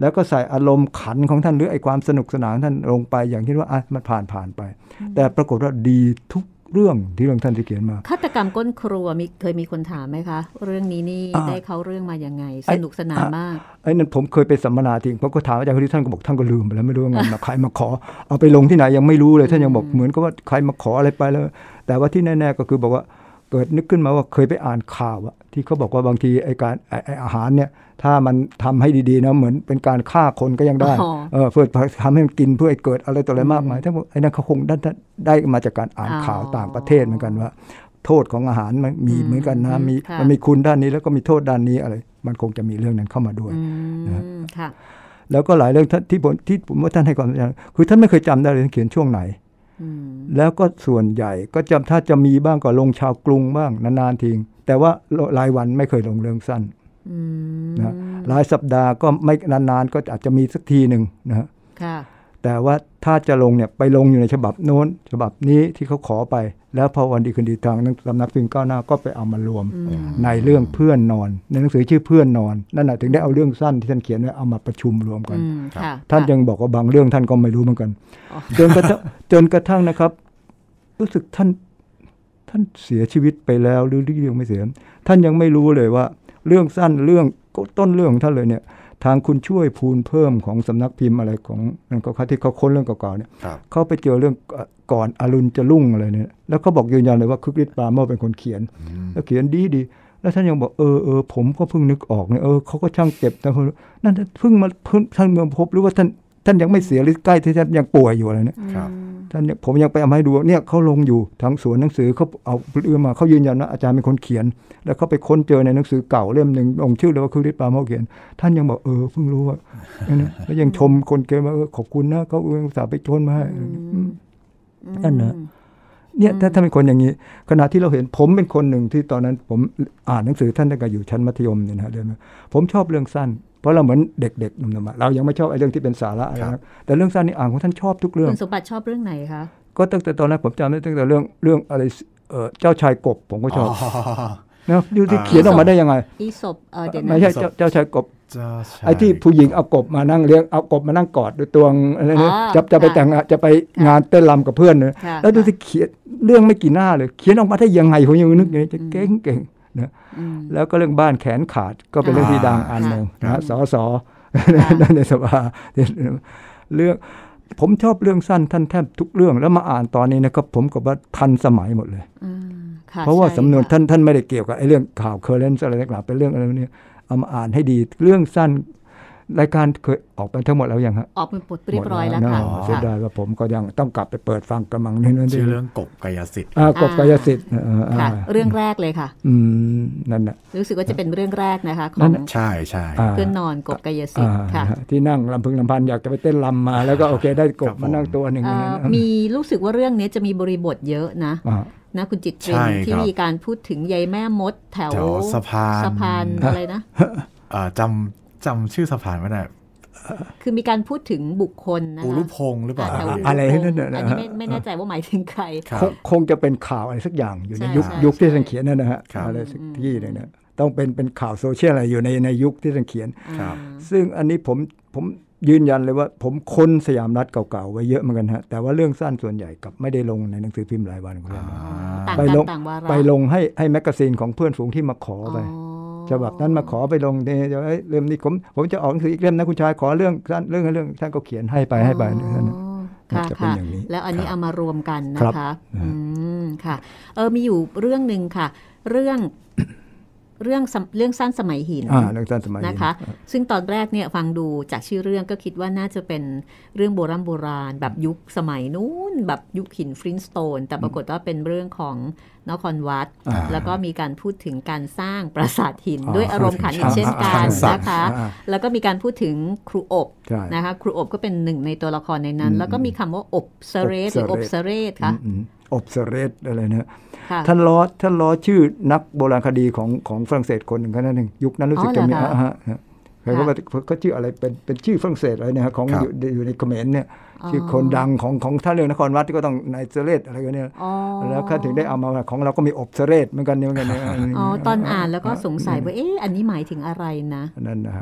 แล้วก็ใส่อารมณ์ขันของท่านหรือไอ้ความสนุกสนานท่านลงไปอย่างที่ว่าอ่ะมันผ่านผ่านไปแต่ปรากฏว่าดีทุกเรื่องที่เรื่องท่านที่เขียนมาฆาตกรรมก้นครัวมีเคยมีคนถามไหมคะเรื่องนี้นี่ได้เข้าเรื่องมายังไงสนุกสนานมากไอ้นั่นผมเคยไปสัมมนาจริงผมก็ถามอาจารย์คนที่ท่านก็บอกท่านก็ลืมไปแล้วไม่รู้ว่าไงใครมาขอเอาไปลงที่ไหนยังไม่รู้เลยท่านยังบอกเหมือนกับว่าใครมาขออะไรไปแล้วแต่ว่าที่แน่ๆก็คือบอกว่าเกิดนึกขึ้นมาว่าเคยไปอ่านข่าวอะที่เขาบอกว่าบางทีไอ้การไอ้อาหารเนี่ยถ้ามันทำให้ดีๆนะเหมือนเป็นการฆ่าคนก็ยังได้เออเพื่อทำให้มันกินเพื่อให้เกิดอะไรต่ออะไรมากมายถ้าไอ้นั่นเขาคงได้ได้มาจากการอ่านข่าวต่างประเทศเหมือนกันว่าโทษของอาหารมันมีเหมือนกันนะมีมันมีคุณด้านนี้แล้วก็มีโทษด้านนี้อะไรมันคงจะมีเรื่องนั้นเข้ามาด้วยนะแล้วก็หลายเรื่องที่ผมที่ผมว่าท่านให้ความสำคัญคือท่านไม่เคยจำได้เลยเขียนช่วงไหนแล้วก็ส่วนใหญ่ก็จำถ้าจะมีบ้างก็ลงชาวกรุงบ้างนานๆทีแต่ว่ารายวันไม่เคยลงเรื่องสั้นนะหลายสัปดาห์ก็ไม่นานๆก็อาจจะมีสักทีหนึ่งนะแต่ว่าถ้าจะลงเนี่ยไปลงอยู่ในฉบับโน้นฉบับนี้ที่เขาขอไปแล้วพอวันดีคืนดีทางสำนักพิมพ์ก้าวหน้าก็ไปเอามารวมในเรื่องเพื่อนนอนในหนังสือชื่อเพื่อนนอนนั่นแหละถึงได้เอาเรื่องสั้นที่ท่านเขียนไว้เอามาประชุมรวมกันท่านยังบอกว่าบางเรื่องท่านก็ไม่รู้เหมือนกันจนกระทั่งจนกระทั่งนะครับรู้สึกท่านท่านเสียชีวิตไปแล้วหรือยังไม่เสียท่านยังไม่รู้เลยว่าเรื่องสั้นเรื่องต้นเรื่องของท่านเลยเนี่ยทางคุณช่วยพูนเพิ่มของสำนักพิมพ์อะไรของนั่นก็ที่เขาค้นเรื่องเก่าๆเนี่ยเขาไปเจอเรื่องก่อนอรุณจะรุ่งอะไรเนี่ยแล้วเขาบอกยืนยันเลยว่าคึกฤทธิ์ปราโมชเป็นคนเขียนแล้วเขียนดีดีแล้วท่านยังบอกเออเออผมก็เพิ่งนึกออกเนี่ยเออเขาก็ช่างเจ็บแต่นั่นเพิ่งมาเพิ่งท่านเมื่อพบหรือว่าท่านท่านยังไม่เสียหรือใกล้ที่ท่านยังป่วยอยู่อะไรเนี่ยท่านเนี่ยผมยังไปเอามาให้ดูเนี่ยเขาลงอยู่ทางสวนหนังสือเขาเอาเรื่องมาเขายืนยันว่าอาจารย์เป็นคนเขียนแล้วเขาไปค้นเจอในหนังสือเก่าเล่มหนึ่งลงชื่อเลยว่าคือฤทธิ์ปราโมชเขียนท่านยังบอกเออเพิ่งรู้ว่าแล้วยังชมคนเขียนว่าเออขอบคุณนะเขาเอออุตส่าห์ไปชนมาให้นั่นนะเนี่ยถ้าถ้าเป็นคนอย่างนี้ขณะที่เราเห็นผมเป็นคนหนึ่งที่ตอนนั้นผมอ่านหนังสือท่านตั้งแต่อยู่ชั้นมัธยมเนี่ยนะเดินมาผมชอบเรื่องสั้นเพราะเราเหมือนเด็กๆหนุ่มๆเรายังไม่ชอบไอ้เรื่องที่เป็นสาระอะไรนะแต่เรื่องสั้นนี่อ่านของท่านชอบทุกเรื่องคุณสมบัติชอบเรื่องไหนคะก็ตั้งแต่ตอนแรกผมจำได้ตั้งแต่เรื่องเรื่องอะไรเอ่อเจ้าชายกบผมก็ชอบนะดูที่เขียนออกมาได้ยังไงอีศพเออเดี๋ยวนะไม่ใช่เจ้าชายกบไอ้ที่ผู้หญิงเอากบมานั่งเลี้ยงเอากบมานั่งกอดด้วยตัวอะไรเนี่ยจะจะไปแต่งจะไปงานเต้นรำกับเพื่อนเนี่ยแล้วดูที่เขียนเรื่องไม่กี่หน้าเลยเขียนออกมาได้ยังไงผมยังนึกอยู่จะเก่งๆนะแล้วก็เรื่องบ้านแขนขาดก็เป็นเรื่องที่ดังอันหนึ่งนะสสในสภาเรื่องผมชอบเรื่องสั้นท่านแทบทุกเรื่องแล้วมาอ่านตอนนี้นะครับผมก็ว่าทันสมัยหมดเลยเพราะว่าสำนวนท่านท่านไม่ได้เกี่ยวกับไอ้เรื่องข่าวเคอร์เรนซ์อะไรต่างๆเป็นเรื่องอะไรนี้เอามาอ่านให้ดีเรื่องสั้นรายการเคยออกไปทั้งหมดแล้วยังฮะออกเป็นบทเรียบร้อยแล้วค่ะเสียดายว่าผมก็ยังต้องกลับไปเปิดฟังกำลังนี่นั่นชื่อเรื่องกบกายสิทธิ์กบกายสิทธิ์ค่ะเรื่องแรกเลยค่ะอืมนั่นแหละรู้สึกว่าจะเป็นเรื่องแรกนะคะของใช่ใช่เพื่อนนอนกบกายสิทธิ์ค่ะที่นั่งลำพึงลำพันอยากจะไปเต้นลำมาแล้วก็โอเคได้กบมานั่งตัวหนึ่งมีรู้สึกว่าเรื่องนี้จะมีบริบทเยอะนะนะคุณจิตรินที่มีการพูดถึงยายแม่มดแถวสะพานสะพานอะไรนะจำจำชื่อสะพานไม่ได้คือมีการพูดถึงบุคคลนะคะอุรุพงศ์หรือเปล่าอะไรนั่นน่ะอันนี้ไม่ไม่แน่ใจว่าหมายถึงใครคงจะเป็นข่าวอะไรสักอย่างอยู่ในยุคยุคที่ท่านเขียนนั่นนะฮะอะไรสักที่นึงเนี่ยต้องเป็นเป็นข่าวโซเชียลอะไรอยู่ในในยุคที่ท่านเขียนซึ่งอันนี้ผมผมยืนยันเลยว่าผมค้นสยามรัฐเก่าๆไว้เยอะเหมือนกันฮะแต่ว่าเรื่องสั้นส่วนใหญ่กับไม่ได้ลงในหนังสือพิมพ์รายวันของเราไปลงไปลงให้ให้แมกกาซีนของเพื่อนฝูงที่มาขอไปฉบับนั้นมาขอไปลงเนี่ยเล่มนี้ผมผมจะออกหนังสืออีกเล่มนะคุณชายขอเรื่องสั้นเรื่องเรื่องท่านก็เขียนให้ไปให้ไปนั่นค่ะค่ะแล้วอันนี้เอามารวมกันนะคะอืมค่ะเออมีอยู่เรื่องนึงค่ะเรื่องเรื่องเรื่องสั้นสมัยหินนะคะซึ่งตอนแรกเนี่ยฟังดูจากชื่อเรื่องก็คิดว่าน่าจะเป็นเรื่องโบราณโบราณแบบยุคสมัยนู้นแบบยุคหินฟลินสโตนแต่ปรากฏว่าเป็นเรื่องของนครวัดแล้วก็มีการพูดถึงการสร้างปราสาทหินด้วยอารมณ์ขันอีกเช่นกันนะคะแล้วก็มีการพูดถึงครูอบนะคะครูอบก็เป็นหนึ่งในตัวละครในนั้นแล้วก็มีคำว่าอบเสเรตหรืออบเสเรตค่ะอบเสเรตอะไรนะท่านล้อท่านล้อชื่อนักโบราณคดีของของฝรั่งเศสคนหนึ่งแค่นั้นเองยุคนั้นรู้สึกจะมีอ่ะฮะใครก็ว่าเขาชื่ออะไรเป็นเป็นชื่อฝรั่งเศสอะไรเนี่ยของอยู่อยู่ในเขมรเนี่ยชื่อคนดังของของท่านเรื่องนครวัดที่ก็ต้องนายเสเรตอะไรกันเนี่ยแล้วเขาถึงได้เอามาของเราก็มีอบเสเรตเหมือนกันเนี่ยเหมือนกันอ๋อตอนอ่านแล้วก็สงสัยว่าเอ๊ะอันนี้หมายถึงอะไรนะนั่นนะฮะ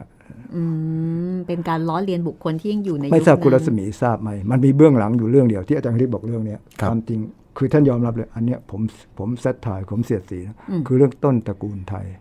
อืมเป็นการล้อเลียนบุคคลที่ยังอยู่ในยุคนั้นไม่ทราบคุณรัศมีทราบไหมมันมีเบื้องหลังอยู่เรื่องเดียวที่อาจารย์คริสบอกเรื่องนี้ความจริงคือท่านยอมรับเลยอันเนี้ยผมผมเซตถ่ายผมเสียดสีนะคือเรื่องต้นตระกูลไทย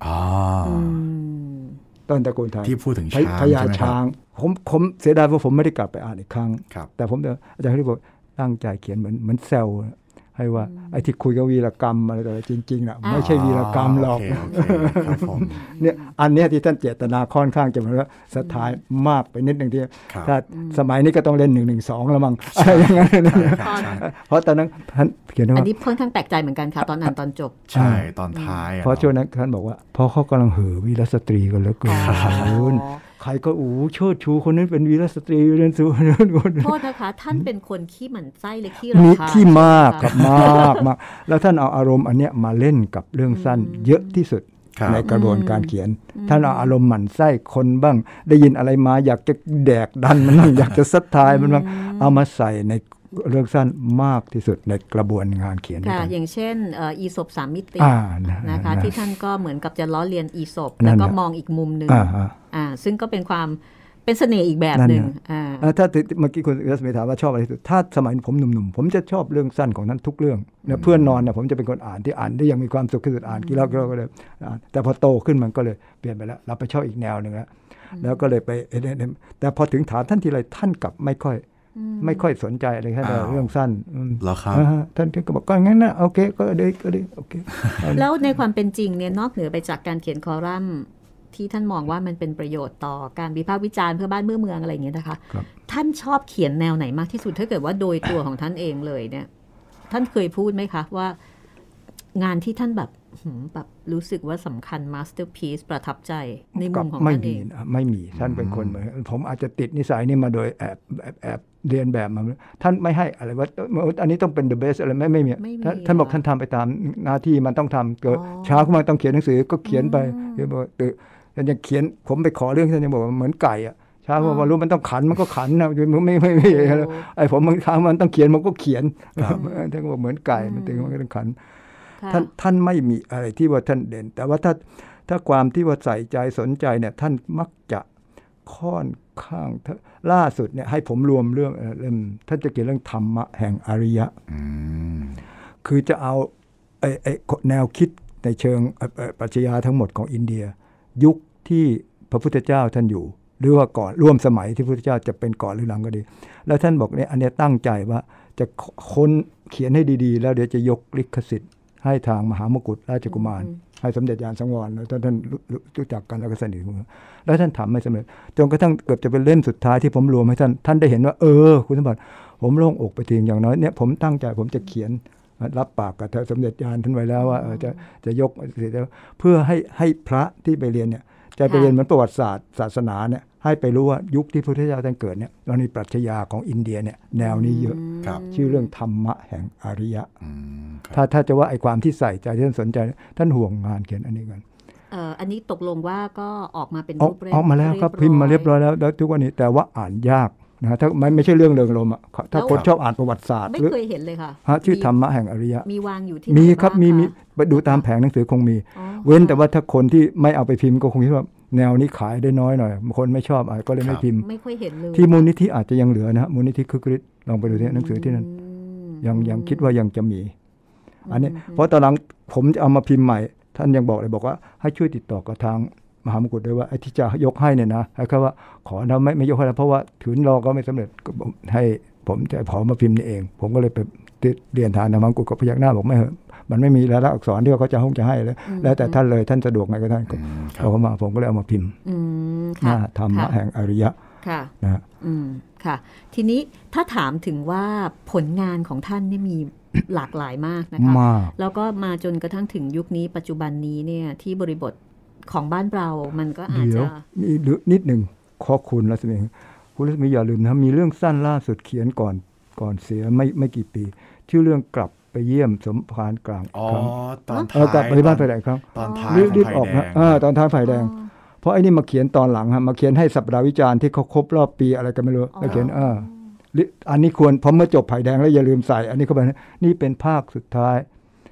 ต้นตระกูลไทยที่พูดถึงช้างพญาช้างผมผมเสียดายว่าผมไม่ได้กลับไปอ่านอีกครั้งแต่ผมอาจารย์คริสบอกตั้งใจเขียนเหมือนเหมือนเซลให้ว่าไอ้ที่คุยกับวีรกรรมอะไรต่อจริงๆนะไม่ใช่วีรกรรมหรอกเนี่ยอันนี้ที่ท่านเจตนาค่อนข้างจะมันว่าสถานมากไปนิดนึงที่ถ้าสมัยนี้ก็ต้องเล่นหนึ่งหนึ่งสองแล้วมั้งอะไรอย่างเงี้ยเพราะตอนนั้นท่านเขียนว่าอันนี้ค่อนข้างแปลกใจเหมือนกันค่ะตอนอ่านตอนจบใช่ตอนท้ายเพราะช่วงนั้นท่านบอกว่าเพราะเขากำลังเห่อวีรสตรีกันแล้วเกินใครก็อู้เชิดชูคนนั้นเป็นวีรสตรีเรียนสูงโทษนะคะท่านเป็นคนขี้หมั่นไส้เลยขี้รำคาญขี้มากกับมากมากแล้วท่านเอาอารมณ์อันเนี้ยมาเล่นกับเรื่องสั้นเยอะที่สุดในกระบวนการเขียนท่านเอาอารมณ์หมั่นไส้คนบ้างได้ยินอะไรมาอยากจะแดกดันมันบ้างอยากจะซัดทายมันบ้างเอามาใส่ในเรื่องสั้นมากที่สุดในกระบวนการเขียนค่ะอย่างเช่นอีศบสามมิตินะคะที่ท่านก็เหมือนกับจะล้อเลียนอีศบแล้วก็มองอีกมุมนึงอ่าซึ่งก็เป็นความเป็นเสน่ห์อีกแบบนึงอ่าถ้าเมื่อกี้คุณรัศมีถามว่าชอบอะไรที่สุดถ้าสมัยผมหนุ่มๆผมจะชอบเรื่องสั้นของนั้นทุกเรื่องนะเพื่อนนอนเนี่ยผมจะเป็นคนอ่านที่อ่านได้ยังมีความสุขที่สุดอ่านกี่รอบก็เลยแต่พอโตขึ้นมันก็เลยเปลี่ยนไปแล้วเราไปชอบอีกแนวนึงแล้วแล้วก็เลยไปแต่พอถึงถามท่านทีไรท่านกลับไม่ค่อยไม่ค่อยสนใจอะไรแค่เรื่องสั้นเหรอครับท่านก็บอกก็งั้นนะโอเคก็ได้ก็ได้โอเคแล้วในความเป็นจริงเนี่ยนอกเหนือไปจากการเขียนคอลัมน์ที่ท่านมองว่ามันเป็นประโยชน์ต่อการวิพากษ์วิจารณ์เพื่อบ้านเพื่อเมืองอะไรอย่างเงี้ยนะคะท่านชอบเขียนแนวไหนมากที่สุดถ้าเกิดว่าโดยตัวของท่านเองเลยเนี่ยท่านเคยพูดไหมคะว่างานที่ท่านแบบแบบรู้สึกว่าสำคัญมาสเตอร์พีซประทับใจในมุมของท่านเองไม่มีท่านเป็นคนเหมือนผมอาจจะติดนิสัยนี้มาโดยแอบแอบเรียนแบบมาท่านไม่ให้อะไรว่าอันนี้ต้องเป็น the best อะไรไม่ไม่มีท่านบอกท่านทำไปตามหน้าที่มันต้องทำเกิดเช้าขึ้นมาต้องเขียนหนังสือก็เขียนไปท่านบอกตื่นท่านยังเขียนผมไปขอเรื่องท่านยังบอกว่าเหมือนไก่อ่ะเช้ามารู้มันต้องขันมันก็ขันนะไม่ไม่ไม่ไอ้ผมบางครั้งมันต้องเขียนมันก็เขียนท่านบอกเหมือนไก่มันถึงมันก็ต้องขันท่านท่านไม่มีอะไรที่ว่าท่านเด่นแต่ว่าถ้าถ้าความที่ว่าใส่ใจสนใจเนี่ยท่านมักจะค่อนข้างล่าสุดเนี่ยให้ผมรวมเรื่องเรื่องท่านจะเขียนเรื่องธรรมะแห่งอริยะคือจะเอาไอ้ไอ้แนวคิดในเชิงปรัชญาทั้งหมดของอินเดียยุคที่พระพุทธเจ้าท่านอยู่หรือว่าก่อนร่วมสมัยที่พระพุทธเจ้าจะเป็นก่อนหรือหลังก็ดีแล้วท่านบอกเนี่ยอันนี้ตั้งใจว่าจะค้นเขียนให้ดีๆแล้วเดี๋ยวจะยกลิขสิทธิ์ให้ทางมหามกุฎราชกุมารให้สมเด็จญาณสังวรแล้วท่านรู้จักกันแล้วก็สนิทกันแล้วท่านทำไม่สำเร็จจนกระทั่งเกือบจะเป็นเล่มสุดท้ายที่ผมรวมให้ท่านท่านได้เห็นว่าเออคุณสมบัติผมโล่งอกไปทีอย่างน้อยเนี่ยผมตั้งใจผมจะเขียนรับปากกับสมเด็จญาณท่านไว้แล้วว่าจะจะยกเพื่อให้ให้พระที่ไปเรียนเนี่ยจะไปเรียนเหมือนประวัติศาสตร์ศาสนาเนี่ยให้ไปรู้ว่ายุคที่พระพุทธเจ้าท่านเกิดเนี่ยเรามีปรัชญาของอินเดียเนี่ยแนวนี้เยอะชื่อเรื่องธรรมะแห่งอริยะถ้าถ้าจะว่าไอ้ความที่ใส่ใจที่ท่านสนใจท่านห่วงงานเขียนอันนี้กันเอ่ออันนี้ตกลงว่าก็ออกมาเป็นรูปเล่มออกมาแล้วครับพิมพ์มาเรียบร้อยแล้วแล้วทุกวันนี้แต่ว่าอ่านยากนะถ้าไม่ไม่ใช่เรื่องเริงรมอ่ะถ้าคนชอบอ่านประวัติศาสตร์ไม่เคยเห็นเลยค่ะฮะชื่อธรรมะแห่งอริยะมีวางอยู่ที่มีครับมีมีไปดูตามแผงหนังสือคงมีเว้นแต่ว่าถ้าคนที่ไม่เอาไปพิมพ์ก็คงคิดว่าแนวนี้ขายได้น้อยหน่อยคนไม่ชอบอ่านก็เลยไม่พิมพ์ไม่ค่อยเห็นเลยที่มูลนิธิอาจจะยังเหลือนะมูลนิธิคึกฤทธิ์ลองไปดูที่หนังสือที่นั่นยังยังคิดว่ายังจะมีอันนี้เพราะตอนหลังผมจะเอามาพิมพ์ใหม่ท่านยังบอกเลยบอกว่าให้ช่วยติดต่อกับทางมหามกุฎด้วยว่าไอ้ที่จะยกให้เนี่ยนะให้เขาว่าขอนะไม่ไม่ยกให้แล้วเพราะว่าถืนรอก็ไม่สำเร็จให้ผมจะขอมาพิมพ์นี่เองผมก็เลยไปเรียนทางมหามกุฎกับพยักหน้าบอกไม่เหอะมันไม่มีรายลักษณ์อักษรที่เขาจะห้องจะให้แล้วแล้วแต่ท่านเลยท่านสะดวกไงก็ท่านเขาเข้ามาผมก็เลยเอามาพิมพ์ธรรมะแห่งอริยะนะอืมค่ะทีนี้ถ้าถามถึงว่าผลงานของท่านเนี่ยมีหลากหลายมากนะคะแล้วก็มาจนกระทั่งถึงยุคนี้ปัจจุบันนี้เนี่ยที่บริบทของบ้านเรามันก็อาจจะมีนิดหนึ่งขอคุณรัศมีคุณรัศมีอย่าลืมนะมีเรื่องสั้นล่าสุดเขียนก่อนก่อนเสียไม่ไม่กี่ปีชื่อเรื่องกลับไปเยี่ยมสมภารกลางอ๋อตอนท้ายกลับไปบ้านไผ่แดงครับตอนท้ายรีบออกนะตอนท้ายไผ่แดงเพราะไอ้นี่มาเขียนตอนหลังฮะมาเขียนให้สัปดาห์วิจารณ์ที่เขาครบรอบปีอะไรกันไม่รู้แล้วเขียนเอออันนี้ควรพอเมื่อจบไผ่แดงแล้วอย่าลืมใส่อันนี้เข้าไปนี่เป็นภาคสุดท้าย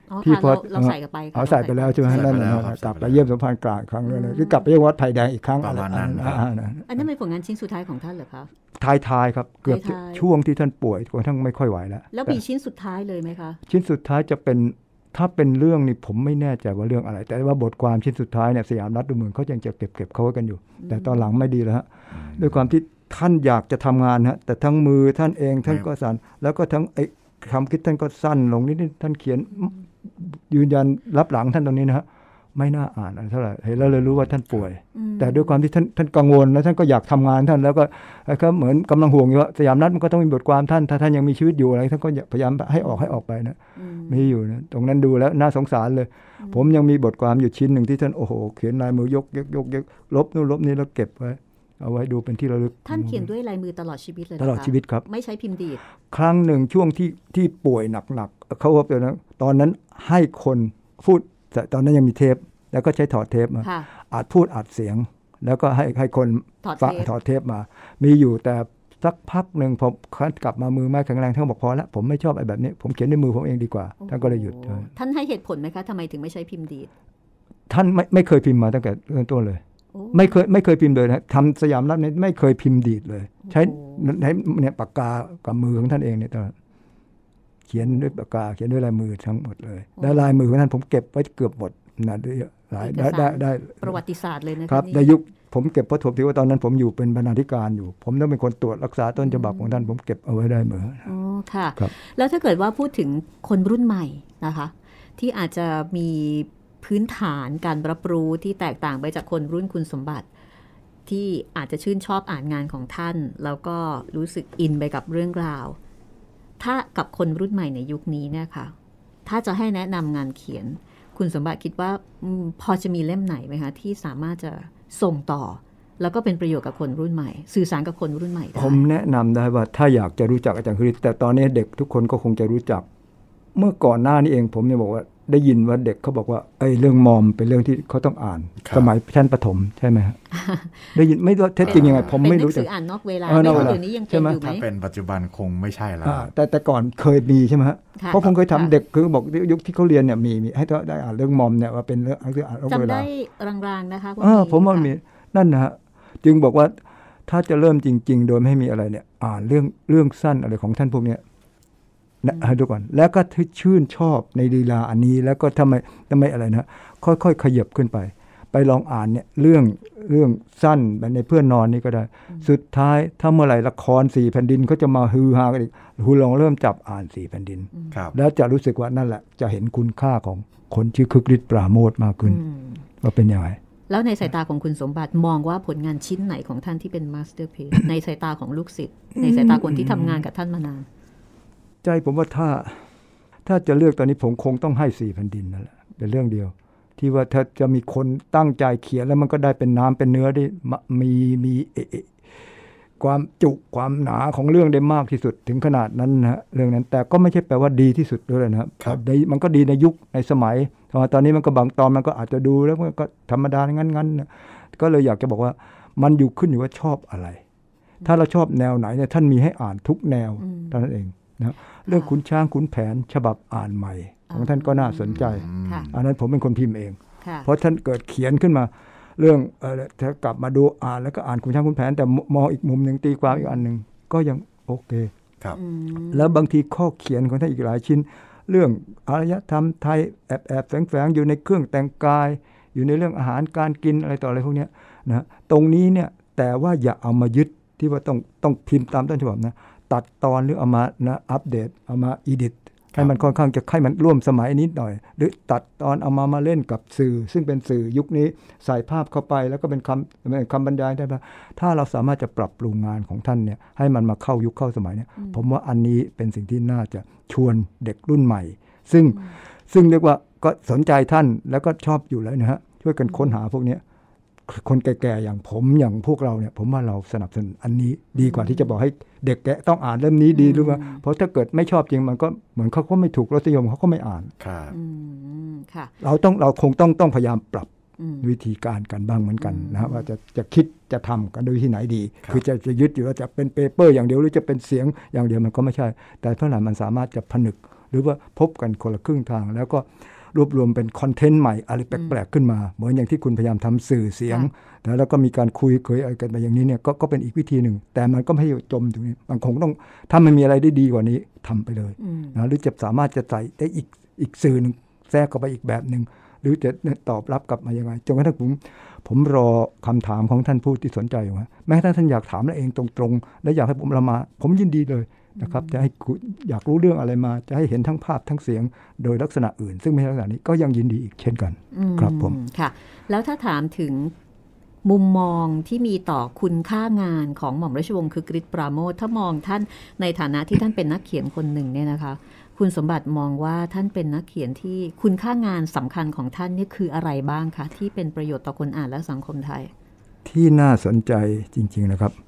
ที่พอเราใส่กันไปเอาใส่ไปแล้วใช่ไหมนั่นนะกลับไปเยี่ยมสัมพันธ์กลางครั้งนึงหรือกลับไปเยี่ยมวัดไผ่แดงอีกครั้งอะไรนั้นอันนั้นเป็นผลงานชิ้นสุดท้ายของท่านเหรอคะท้ายๆครับเกือบช่วงที่ท่านป่วยจนทั้งไม่ค่อยไหวแล้วแล้วมีชิ้นสุดท้ายเลยไหมคะชิ้นสุดท้ายจะเป็นถ้าเป็นเรื่องนี่ผมไม่แน่ใจว่าเรื่องอะไรแต่ว่าบทความชิ้นสุดท้ายเนี่ยสยามรัฐดูเมืองเขายังจะเก็บเก็บเขาไว้กันอยู่แต่ตอนหลังไม่ดีแล้วฮะด้วยความที่ท่านอยากจะทำงานฮะแต่ทั้งมือท่านเองท่านก็สั่นแล้วก็ทั้งไอ้คำคิดท่านก็สั้นลงนิดนึงท่านเขียนยืนยันรับหลังท่านตรงนี้นะฮะไม่น่าอ่านอะไรเท่าไหร่เห็นแล้วเลยรู้ว่าท่านป่วยแต่ด้วยความที่ท่านท่านกังวลแล้วท่านก็อยากทำงานท่านแล้วก็ก็เหมือนกำลังห่วงอยู่ว่าสยามรัฐมันก็ต้องมีบทความท่านถ้าท่านยังมีชีวิตอยู่อะไรท่านก็พยายามให้ออกให้ออกไปนะมีอยู่นะตรงนั้นดูแล้วน่าสงสารเลยผมยังมีบทความอยู่ชิ้นหนึ่งที่ท่านโอ้โหเขียนลายมือยกยกยกยกลบนู่นลบนี่แล้วเก็บไว้เอาไว้ดูเป็นที่ระลึกท่านเขียนด้วยลายมือตลอดชีวิตเลยตลอดชีวิตครับไม่ใช้พิมพ์ดีดครั้งหนึ่งช่วงที่ที่ป่วยหนักๆเขาว่าเป็นตอนนั้นให้คนพูดแต่ตอนนั้นยังมีเทปแล้วก็ใช้ถอดเทปมาอัดพูดอัดเสียงแล้วก็ให้ให้คนฟังถอดเทปมามีอยู่แต่สักพักหนึ่งพอกลับมามือไม่แข็งแรงท่านบอกพอแล้วผมไม่ชอบไอ้แบบนี้ผมเขียนด้วยมือผมเองดีกว่าท่านก็เลยหยุดท่านให้เหตุผลไหมคะทำไมถึงไม่ใช้พิมพ์ดีดท่านไม่ไม่เคยพิมพ์มาตั้งแต่เริ่มต้นเลยไม่เคยไม่เคยพิมพ์เลยนะทำสยามรัฐนี้ไม่เคยพิมพ์ดีดเลยใช้ใช้เนี่ยปากกากับมือของท่านเองเนี่ยตอนเขียนด้วยปากกาเขียนด้วยลายมือทั้งหมดเลยและลายมือของท่านผมเก็บไว้เกือบหมดนะด้วยหลายได้ได้ได้ประวัติศาสตร์เลยนะครับในยุคผมเก็บเพราะผมถือว่าตอนนั้นผมอยู่เป็นบรรณาธิการอยู่ผมต้องเป็นคนตรวจรักษาต้นฉบับของท่านผมเก็บเอาไว้ได้เหมือนอ๋อค่ะแล้วถ้าเกิดว่าพูดถึงคนรุ่นใหม่นะคะที่อาจจะมีพื้นฐานการรับรู้ที่แตกต่างไปจากคนรุ่นคุณสมบัติที่อาจจะชื่นชอบอ่านงานของท่านแล้วก็รู้สึกอินไปกับเรื่องราวถ้ากับคนรุ่นใหม่ในยุคนี้เนี่ยค่ะถ้าจะให้แนะนำงานเขียนคุณสมบัติคิดว่าพอจะมีเล่มไหนไหมคะที่สามารถจะส่งต่อแล้วก็เป็นประโยชน์กับคนรุ่นใหม่สื่อสารกับคนรุ่นใหม่ได้ผมแนะนำได้ว่าถ้าอยากจะรู้จักอาจารย์คริสแต่ตอนนี้เด็กทุกคนก็คงจะรู้จักเมื่อก่อนหน้านี้เองผมเนี่ยบอกว่าได้ยินว่าเด็กเขาบอกว่าไอ้เรื่องมอมเป็นเรื่องที่เขาต้องอ่านสมัยชั้นประถมใช่ไหมฮะได้ยินไม่รู้เท็จจริงยังไงผมไม่รู้จักเป็นหนังสืออ่านนอกเวลาไม่รู้เดี๋ยวนี้ยังเป็นอยู่ไหมถ้าเป็นปัจจุบันคงไม่ใช่แล้วแต่แต่ก่อนเคยมีใช่ไหมฮะเพราะผมเคยทำเด็กคือบอกยุคที่เขาเรียนเนี่ยมีมีให้เขาได้อ่านเรื่องมอมเนี่ยว่าเป็นเรื่องอ่านนอกเวลาจำได้รางๆนะคะผมว่ามีนั่นนะฮะจึงบอกว่าถ้าจะเริ่มจริงๆโดยไม่มีอะไรเนี่ยอ่านเรื่องเรื่องสั้นอะไรของท่านพวกเนี้ยนะดูก่อนแล้วก็ชื่นชอบในลีลาอันนี้แล้วก็ทำไมทำไมอะไรนะค่อยๆขยับขึ้นไปไปลองอ่านเนี่ยเรื่องเรื่องสั้นแบบในเพื่อนนอนนี่ก็ได้สุดท้ายถ้าเมื่อไหร่ละครสี่แผ่นดินเขาจะมาฮือฮากันอีกคุณลองเริ่มจับอ่านสี่แผ่นดินแล้วจะรู้สึกว่านั่นแหละจะเห็นคุณค่าของคนชื่อคึกฤทธิ์ปราโมทย์มากขึ้นว่าเป็นยังไงแล้วในสายตาของคุณสมบัติมองว่าผลงานชิ้นไหนของท่านที่เป็นมาสเตอร์พีซในสายตาของลูกศิษย์ในสายตาคนที่ทำงานกับท่านมานานใจผมว่าถ้าถ้าจะเลือกตอนนี้ผมคงต้องให้สี่แผ่นดินนั่นแหละเป็นเรื่องเดียวที่ว่าถ้าจะมีคนตั้งใจเขียนแล้วมันก็ได้เป็นน้ำเป็นเนื้อได้มีมีความจุความหนาของเรื่องได้มากที่สุดถึงขนาดนั้นนะเรื่องนั้นแต่ก็ไม่ใช่แปลว่าดีที่สุดด้วยนะครับมันก็ดีในยุคในสมัยตอนนี้มันก็บางตอนมันก็อาจจะดูแล้วมันก็ธรรมดางั้นๆนะก็เลยอยากจะบอกว่ามันอยู่ขึ้นอยู่ว่าชอบอะไรถ้าเราชอบแนวไหนเนี่ยท่านมีให้อ่านทุกแนวเท่านั้นเองนะเรื่องขุนช้างขุนแผนฉบับอ่านใหม่ของท่านก็น่าสนใจอันนั้นผมเป็นคนพิมพ์เองเพราะท่านเกิดเขียนขึ้นมาเรื่องเอ่อถ้ากลับมาดูอ่านแล้วก็อ่านขุนช้างขุนแผนแต่มองอีกมุมนึงตีความอีกอันนึงก็ยังโอเคครับแล้วบางทีข้อเขียนของท่านอีกหลายชิ้นเรื่องอารยธรรมไทยแอบแอบแฝงแฝงอยู่ในเครื่องแต่งกายอยู่ในเรื่องอาหารการกินอะไรต่ออะไรพวกนี้นะตรงนี้เนี่ยแต่ว่าอย่าเอามายึดที่ว่าต้องต้องพิมพ์ตามต้นฉบับนะตัดตอนหรือเอามานะอัปเดตเอามาอีดิทให้มันค่อนข้างจะให้มันร่วมสมัยนิดหน่อยหรือตัดตอนเอามามาเล่นกับสื่อซึ่งเป็นสื่อยุคนี้ใส่ภาพเข้าไปแล้วก็เป็นคำคำบรรยายได้ป่ะถ้าเราสามารถจะปรับปรุงงานของท่านเนี่ยให้มันมาเข้ายุคเข้าสมัยเนี่ยผมว่าอันนี้เป็นสิ่งที่น่าจะชวนเด็กรุ่นใหม่ซึ่งซึ่งเรียกว่าก็สนใจท่านแล้วก็ชอบอยู่แล้วนะฮะช่วยกันค้นหาพวกนี้คนแก่ๆอย่างผมอย่างพวกเราเนี่ยผมว่าเราสนับสนุนอันนี้ดีกว่าที่จะบอกให้เด็กแกต้องอ่านเล่มนี้ดีหรือว่าเพราะถ้าเกิดไม่ชอบจริงมันก็เหมือนเขาก็ไม่ถูกรสนิยมเขาก็ไม่อ่านครับเราต้องเราคงต้องต้องพยายามปรับวิธีการกันบ้างเหมือนกันนะว่าจะจะคิดจะทำกันโดยที่ไหนดีคือจะจะยึดอยู่ว่าจะเป็นเปเปอร์อย่างเดียวหรือจะเป็นเสียงอย่างเดียวมันก็ไม่ใช่แต่เท่าไหร่มันสามารถจะผนึกหรือว่าพบกันคนละครึ่งทางแล้วก็รวบรวมเป็นคอนเทนต์ใหม่อะไรแปลกๆขึ้นมาเหมือนอย่างที่คุณพยายามทำสื่อเสียงแล้วก็มีการคุยเคยอะไรกันมาอย่างนี้เนี่ย ก, ก็เป็นอีกวิธีหนึ่งแต่มันก็ไม่ให้จมตรงนี้มันคงต้องถ้ามันมีอะไรได้ดีกว่านี้ทำไปเลยนะหรือจะสามารถจะใส่ได้อีกอีกสื่อหนึ่งแทรกเข้าไปอีกแบบหนึ่งหรือจะตอบรับกลับมายังไงจนกระทั่งผมผมรอคำถามของท่านผู้ที่สนใจอยู่ว่าแม้กระทั่งท่านอยากถามแล้วเองตรงๆและอยากให้ผมละมาผมยินดีเลยนะครับจะให้อยากรู้เรื่องอะไรมาจะให้เห็นทั้งภาพทั้งเสียงโดยลักษณะอื่นซึ่งไม่ใช่ลักษณะนี้ก็ยังยินดีอีกเช่นกันครับผมค่ะแล้วถ้าถามถึงมุมมองที่มีต่อคุณค่างานของหม่อมราชวงศ์คึกฤทธิ์ปราโมชถ้ามองท่านในฐานะที่ท่านเป็นนักเขียนคนหนึ่งเนี่ยนะคะคุณสมบัติมองว่าท่านเป็นนักเขียนที่คุณค่างานสำคัญของท่านนี่คืออะไรบ้างคะที่เป็นประโยชน์ต่อคนอ่านและสังคมไทยที่น่าสนใจจริงๆนะครับ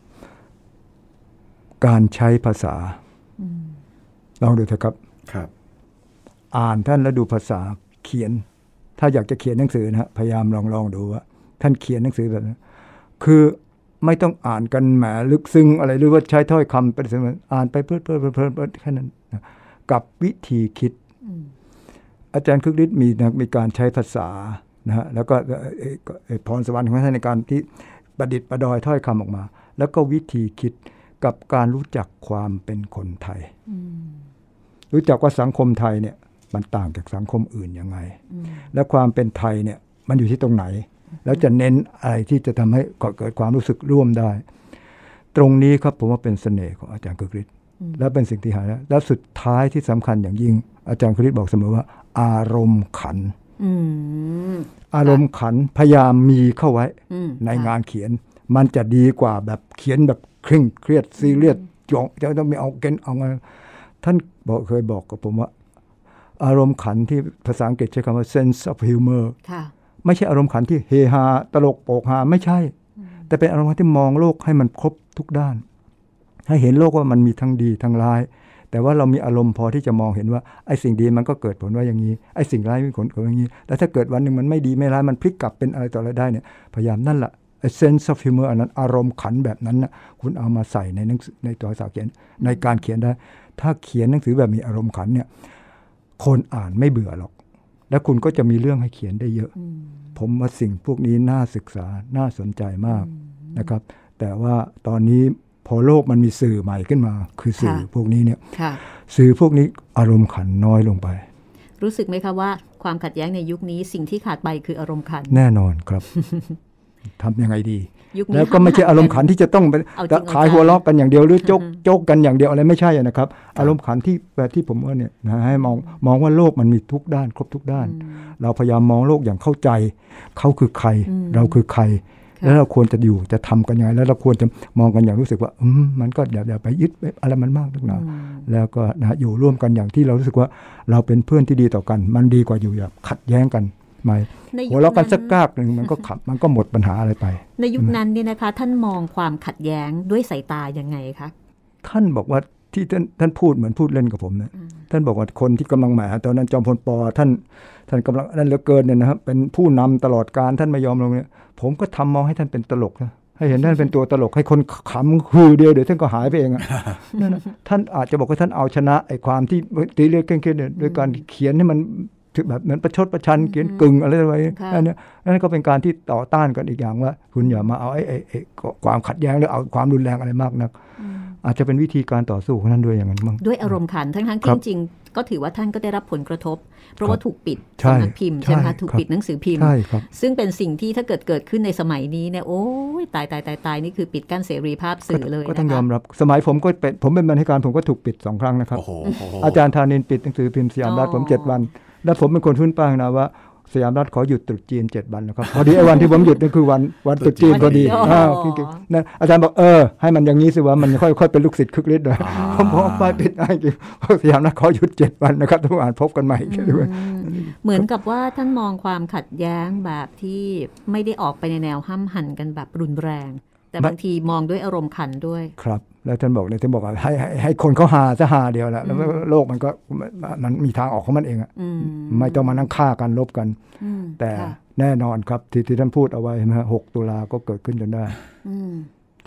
การใช้ภาษาลองดูเถอะครับครับอ่านท่านแล้วดูภาษาเขียนถ้าอยากจะเขียนหนังสือนะฮะพยายามลองลองดูว่าท่านเขียนหนังสือแบบนั้นคือไม่ต้องอ่านกันแหมลึกซึ้งอะไรหรือว่าใช้ถ้อยคำเป็นสิ่งอ่านไปเพลิดเพลินเพลินเพลินแค่นั้นนะกับวิธีคิดอาจารย์คึกฤทธิ์มีนะมีการใช้ภาษานะฮะแล้วก็พรสวรรค์ของท่านในการที่ประดิษฐ์ประดอยถ้อยคำออกมาแล้วก็วิธีคิดกับการรู้จักความเป็นคนไทยรู้จักว่าสังคมไทยเนี่ยมันต่างจากสังคมอื่นยังไงและความเป็นไทยเนี่ยมันอยู่ที่ตรงไหนแล้วจะเน้นอะไรที่จะทำให้เกิดความรู้สึกร่วมได้ตรงนี้ครับผมว่าเป็นเสน่ห์ของอาจารย์คึกฤทธิ์และเป็นสิ่งที่หาได้และสุดท้ายที่สำคัญอย่างยิ่งอาจารย์คึกฤทธิ์บอกเสมอว่าอารมณ์ขันอารมณ์ขันพยายามมีเข้าไว้ในงานเขียนมันจะดีกว่าแบบเขียนแบบเคร่งเครียดซีเรียสจ่องจะต้องมีเอาเกณฑ์เอาไงท่านบอกเคยบอกกับผมว่าอารมณ์ขันที่ภาษาอังกฤษใช้คำว่า sense of humor ไม่ใช่อารมณ์ขันที่เฮฮาตลกโปกฮาไม่ใช่แต่เป็นอารมณ์ที่มองโลกให้มันครบทุกด้านให้เห็นโลกว่ามันมีทั้งดีทั้งร้ายแต่ว่าเรามีอารมณ์พอที่จะมองเห็นว่าไอ้สิ่งดีมันก็เกิดผลว่าอย่างนี้ไอ้สิ่งร้ายมีผลเกิดอย่างนี้แต่ถ้าเกิดวันหนึ่งมันไม่ดีไม่ร้ายมันพลิกกลับเป็นอะไรต่ออะไรได้เนี่ยพยายามนั่นแหละไอ้ sense of humor อันนั้นอารมณ์ขันแบบนั้นนะคุณเอามาใส่ในหนังสือในตัวภาษาเขียนในการเขียนได้ถ้าเขียนหนังสือแบบมีอารมณ์ขันเนี่ยคนอ่านไม่เบื่อหรอกและคุณก็จะมีเรื่องให้เขียนได้เยอะผมว่าสิ่งพวกนี้น่าศึกษาน่าสนใจมากนะครับแต่ว่าตอนนี้พอโลกมันมีสื่อใหม่ขึ้นมาคือสื่อพวกนี้เนี่ยสื่อพวกนี้อารมณ์ขันน้อยลงไปรู้สึกไหมคะว่าความขัดแย้งในยุคนี้สิ่งที่ขาดไปคืออารมณ์ขันแน่นอนครับ ทำยังไงดีแล้วก็ไม่ใช่อารมณ์ขันที่จะต้องเป็นขายหัวล้อกันอย่างเดียวหรือโจกโจกกันอย่างเดียวอะไรไม่ใช่นะครับอารมณ์ขันที่แบบที่ผมว่าเนี่ยนะให้มองมองว่าโลกมันมีทุกด้านครบทุกด้านเราพยายามมองโลกอย่างเข้าใจเขาคือใครเราคือใครแล้วเราควรจะอยู่จะทำกันยังไงแล้วเราควรจะมองกันอย่างรู้สึกว่าอืมมันก็อย่าอย่าไปยึดอะไรมันมากนักหนาแล้วก็นะอยู่ร่วมกันอย่างที่เรารู้สึกว่าเราเป็นเพื่อนที่ดีต่อกันมันดีกว่าอยู่แบบขัดแย้งกันไม่หัวเราะกันสักกากหนึ่งมันก็ขับมันก็หมดปัญหาอะไรไปในยุคนั้นเนี่ยนะคะท่านมองความขัดแย้งด้วยสายตายังไงคะท่านบอกว่าที่ท่านท่านพูดเหมือนพูดเล่นกับผมนะท่านบอกว่าคนที่กำลังแหมตอนนั้นจอมพลป.ท่านท่านกำลังนั่นเหลือเกินเนี่ยนะครับเป็นผู้นำตลอดการท่านไม่ยอมลงเนี่ยผมก็ทำมองให้ท่านเป็นตลกนะให้เห็นท่านเป็นตัวตลกให้คนขำคือเดียวเดี๋ยวท่านก็หายไปเองอ่ะนั่นนะท่านอาจจะบอกว่าท่านเอาชนะไอ้ความที่ตีเรียกเคร่งๆเนี่ยด้วยการเขียนให้มันแบบเหมือนประชดประชันเขียนกึ่งอะไรไว้นั่นเนี่ยนั่นก็เป็นการที่ต่อต้านกันอีกอย่างว่าคุณอย่ามาเอาไอ้ไอ้ความขัดแย้งหรือเอาความรุนแรงอะไรมากนักอาจจะเป็นวิธีการต่อสู้ของท่านด้วยอย่างนั้นมั้งด้วยอารมณ์ขันทั้งๆที่จริงๆก็ถือว่าท่านก็ได้รับผลกระทบเพราะว่าถูกปิดสำนักพิมพ์ใช่ไหมคะถูกปิดหนังสือพิมพ์ซึ่งเป็นสิ่งที่ถ้าเกิดเกิดขึ้นในสมัยนี้เนี่ยโอ้ยตายตายตายตายนี่คือปิดกั้นเสรีภาพสื่อเลยก็ต้องยอมรับสมัยผมก็เป็นผมเป็นบรรณาธิการผมก็ถูกปิดสองครั้งนะครับอาจารย์ธานินปิดหนังสือพิมพ์สยามรัฐผมเจ็ดวันแล้วผมเป็นคนพื้นป้างนะว่าสยามรัฐขอหยุดตรุษจีนเจ็ดวันนะครับพอดีไอ้วันที่ผมหยุดนี่คือวันวันตรุษจีนพอดีอ้าวนั่นอาจารย์บอกเออให้มันอย่างนี้สิว่ามันค่อยๆเป็นลูกศิษย์คึกฤทธิ์เลยผมพอไปปิดไอ้จริงสยามรัฐขอหยุดเจ็ดวันนะครับทุกอ่านพบกันใหม่ด้วยเหมือนกับว่าท่านมองความขัดแย้งแบบที่ไม่ได้ออกไปในแนวห้ำหั่นกันแบบรุนแรงแต่บางทีมองด้วยอารมณ์ขันด้วยครับแล้วท่านบอกเนี่ยท่านบอกว่าให้ให้ให้คนเขาหาซะหาเดียวแหละแล้วโลกมันก็มันมีทางออกของมันเองอ่ะไม่ต้องมานั่งฆ่ากันลบกันแต่แน่นอนครับที่ที่ท่านพูดเอาไว้นะหกตุลาก็เกิดขึ้นจนได้จ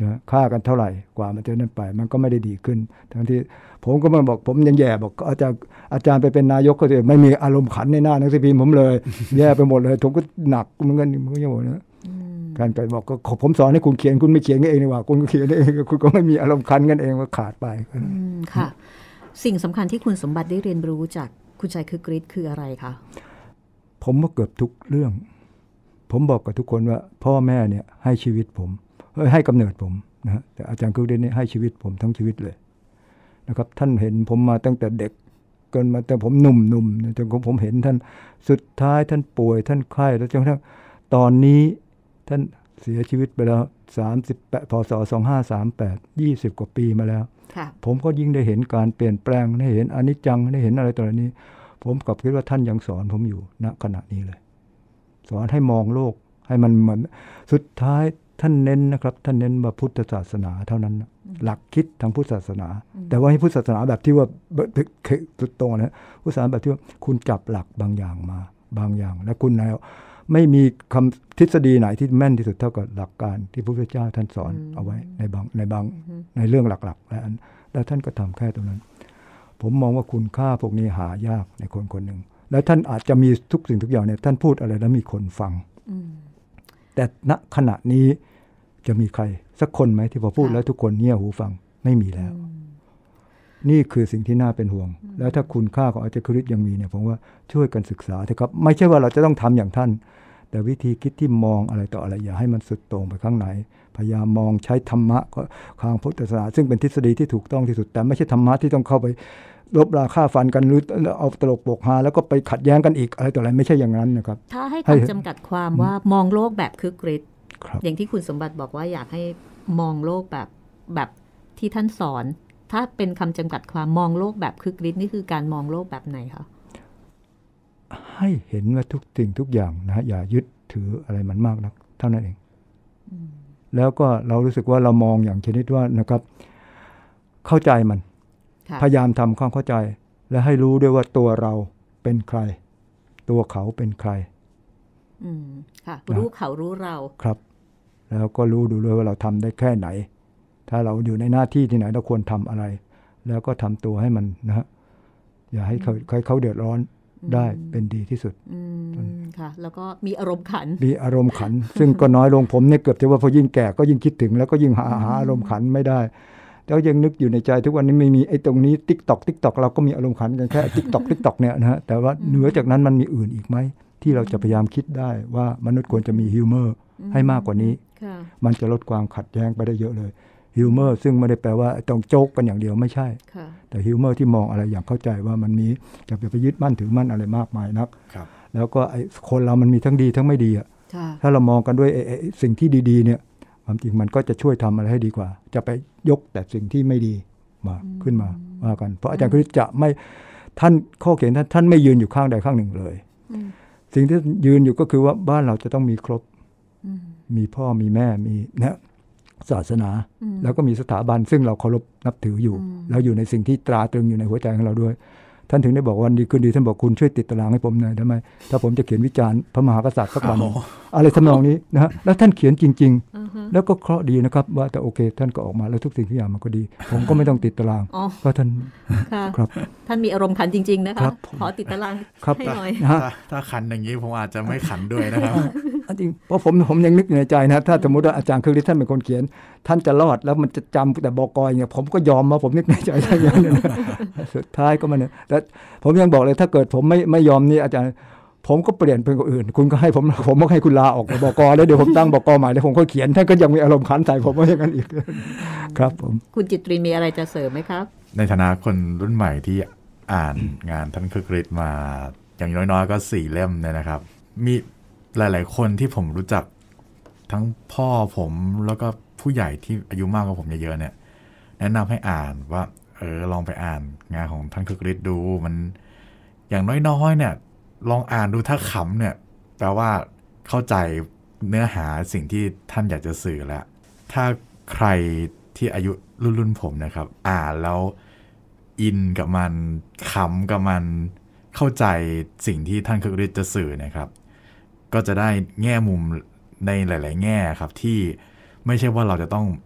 นะฆ่ากันเท่าไหร่กว่ามันจะนั่นไปมันก็ไม่ได้ดีขึ้นทั้งที่ผมก็มาบอกผมยังแย่บอกอาจารย์อาจารย์ไปเป็นนายกก็จะไม่มีอารมณ์ขันในหน้าหนังสือพิมพ์ผมเลย แย่ไปหมดเลยผมก็หนักเหมือนกันเหมือนกันหมดนะการไปบอกก็ผมสอนให้คุณเขียนคุณไม่เขียนเองนี่ว่าคุณเขียนเองคุณก็ไม่มีอารมณ์ขันกันเองก็ขาดไปค่ะสิ่งสำคัญที่คุณสมบัติได้เรียนรู้จากคุณชายคึกฤทธิ์คืออะไรคะผมว่าเกือบทุกเรื่องผมบอกกับทุกคนว่าพ่อแม่เนี่ยให้ชีวิตผมให้กำเนิดผมนะแต่อาจารย์คึกฤทธิ์เนี่ยให้ชีวิตผมทั้งชีวิตเลยนะครับท่านเห็นผมมาตั้งแต่เด็กจนมาแต่ผมหนุ่มๆจนผมเห็นท่านสุดท้ายท่านป่วยท่านไข้แล้วจนกระทั่งตอนนี้ท่านเสียชีวิตไปแล้วสามสิบแปดพศสองพันห้าร้อยสามสิบแปด ยี่สิบกว่าปีมาแล้วผมก็ยิ่งได้เห็นการเปลี่ยนแปลงได้เห็นอนิจจังได้เห็นอะไรต่ออะไรนี้ผมกลับคิดว่าท่านยังสอนผมอยู่ณขณะนี้เลยสอนให้มองโลกให้มันเหมือนสุดท้ายท่านเน้นนะครับท่านเน้นว่าพุทธศาสนาเท่านั้นหลักคิดทางพุทธศาสนาแต่ว่าให้พุทธศาสนาแบบที่ว่าสุดตรงนะพุทธศาสนาแบบที่ว่าคุณจับหลักบางอย่างมาบางอย่างและคุณแล้วไม่มีคำทฤษฎีไหนที่แม่นที่สุดเท่ากับหลักการที่พระพุทธเจ้าท่านสอนเอาไว้ในบางในบางในเรื่องหลักๆและแล้วท่านก็ทำแค่ตรงนั้นผมมองว่าคุณค่าพวกนี้หายากในคนคนหนึ่งแล้วท่านอาจจะมีทุกสิ่งทุกอย่างเนี่ยท่านพูดอะไรแล้วมีคนฟังแต่ณขณะนี้จะมีใครสักคนไหมที่พอพูดแล้วทุกคนเงี่ยหูฟังไม่มีแล้วนี่คือสิ่งที่น่าเป็นห่วงแล้วถ้าคุณค่าของอาจารย์คึกฤทธิ์ยังมีเนี่ยผมว่าช่วยกันศึกษาเถอะครับไม่ใช่ว่าเราจะต้องทำอย่างท่านแต่วิธีคิดที่มองอะไรต่ออะไรอย่าให้มันสุดโต่งไปข้างไหนพยายามมองใช้ธรรมะทางพุทธศาสนาซึ่งเป็นทฤษฎีที่ถูกต้องที่สุดแต่ไม่ใช่ธรรมะที่ต้องเข้าไปลบราฆ่าฟันกันหรือเอาตลกโปกฮาแล้วก็ไปขัดแย้งกันอีกอะไรต่ออะไรไม่ใช่อย่างนั้นนะครับถ้าให้คำจำกัดความว่ามองโลกแบบคึกฤทธิ์อย่างที่คุณสมบัติบอกว่าอยากให้มองโลกแบบแบบที่ท่านสอนถ้าเป็นคำจำกัดความมองโลกแบบคึกฤทธิ์นี่คือการมองโลกแบบไหนคะให้เห็นว่าทุกสิ่งทุกอย่างนะอย่ายึดถืออะไรมันมากนักเท่านั้นเองแล้วก็เรารู้สึกว่าเรามองอย่างชนิดว่านะครับเข้าใจมันพยายามทำความเข้าใจและให้รู้ด้วยว่าตัวเราเป็นใครตัวเขาเป็นใครอืมค่ะรู้เขารู้เราครับแล้วก็รู้ดูด้วยว่าเราทำได้แค่ไหนถ้าเราอยู่ในหน้าที่ที่ไหนเราควรทำอะไรแล้วก็ทำตัวให้มันนะฮะอย่าให้เขาให้เขาเดือดร้อนได้เป็นดีที่สุดค่ะแล้วก็มีอารมณ์ขันมีอารมณ์ขัน ซึ่งก็น้อยลงผมเนี่ยเกือบจะว่าพอยิ่งแก่ก็ยิ่งคิดถึงแล้วก็ยิ่งหาหาอารมณ์ขันไม่ได้แล้วยังนึกอยู่ในใจทุกวันนี้ไม่มีไอ้ตรงนี้ TikTok TikTok เราก็มีอารมณ์ขันกันแค่ TikTok TikTok เนี่ยนะฮะแต่ว่าเหนือจากนั้นมันมีอื่นอีกไหมที่เราจะพยายามคิดได้ว่ามนุษย์ควรจะมีฮิวเมอร์ให้มากกว่านี้มันจะลดความขัดแย้งไปได้เยอะเลยฮิวเมอร์ซึ่งไม่ได้แปลว่าต้องโจ๊กกันอย่างเดียวไม่ใช่แต่ฮิวเมอร์ที่มองอะไรอย่างเข้าใจว่ามันมีจะไปยึดมั่นถือมั่นอะไรมากมายนักแล้วก็ไอ้คนเรามันมีทั้งดีทั้งไม่ดีอ่ะถ้าเรามองกันด้วยสิ่งที่ดีๆเนี่ยความจริงมันก็จะช่วยทำอะไรให้ดีกว่าจะไปยกแต่สิ่งที่ไม่ดีมาขึ้นมาว่ากันเพราะอาจารย์คริสจะไม่ท่านข้อเขียนท่านท่านไม่ยืนอยู่ข้างใดข้างหนึ่งเลยสิ่งที่ยืนอยู่ก็คือว่าบ้านเราจะต้องมีครบมีพ่อมีแม่มีนะศาสนาแล้วก็มีสถาบันซึ่งเราเคารพนับถืออยู่แล้วอยู่ในสิ่งที่ตราตรึงอยู่ในหัวใจของเราด้วยท่านถึงได้บอกวันดีคืนดีท่านบอกคุณช่วยติดตารางให้ผมหน่อยได้ไหมถ้าผมจะเขียนวิจารณ์พระมหากษัตริย์สักวันอะไรทำนองนี้นะฮะแล้วท่านเขียนจริงๆแล้วก็เคราะห์ดีนะครับว่าแต่โอเคท่านก็ออกมาแล้วทุกสิ่งทุกอย่างมันก็ดีผมก็ไม่ต้องติดตารางเพราะท่านครับท่านมีอารมณ์ขันจริงๆนะคะขอติดตารางให้หน่อยถ้าขันอย่างนี้ผมอาจจะไม่ขันด้วยนะครับจริงเพราะผมผมยังนึกในใจนะถ้าสมมติว่าอาจารย์คึกฤทธิ์ท่านเป็นคนเขียนท่านจะรอดแล้วมันจะจำแต่บก.อย่างผมก็ยอมมาผมนึกในใจอย่างนี้สุดท้ายก็มันแต่ผมยังบอกเลยถ้าเกิดผมไม่ไม่ยอมนี่อาจารย์ผมก็เปลี่ยนเป็นคนอื่นคุณก็ให้ผมผมก็ให้คุณลาออกบก.แล้วเดี๋ยวผมตั้งบก.ใหม่แล้วผมก็เขียนท่านก็ยังมีอารมณ์ขันใส่ผมว่าอย่างนั้นอีกครับผมคุณจิตรีมีอะไรจะเสริมไหมครับในฐานะคนรุ่นใหม่ที่อ่านงานท่านคึกฤทธิ์มาอย่างน้อยๆก็สี่เล่มเนี่ยนะครับมีหลายๆคนที่ผมรู้จักทั้งพ่อผมแล้วก็ผู้ใหญ่ที่อายุมากกว่าผมเยอะๆเนี่ยแนะนำให้อ่านว่าเออลองไปอ่านงานของท่านคึกฤทธิ์ดูมันอย่างน้อยๆเนี่ยลองอ่านดูถ้าขำเนี่ยแปลว่าเข้าใจเนื้อหาสิ่งที่ท่านอยากจะสื่อแล้วถ้าใครที่อายุรุ่นๆผมนะครับอ่านแล้วอินกับมันขำกับมันเข้าใจสิ่งที่ท่านคึกฤทธิ์จะสื่อนะครับก็จะได้แง่มุมในหลายๆแง่ครับที่ไม่ใช่ว่าเราจะต้อง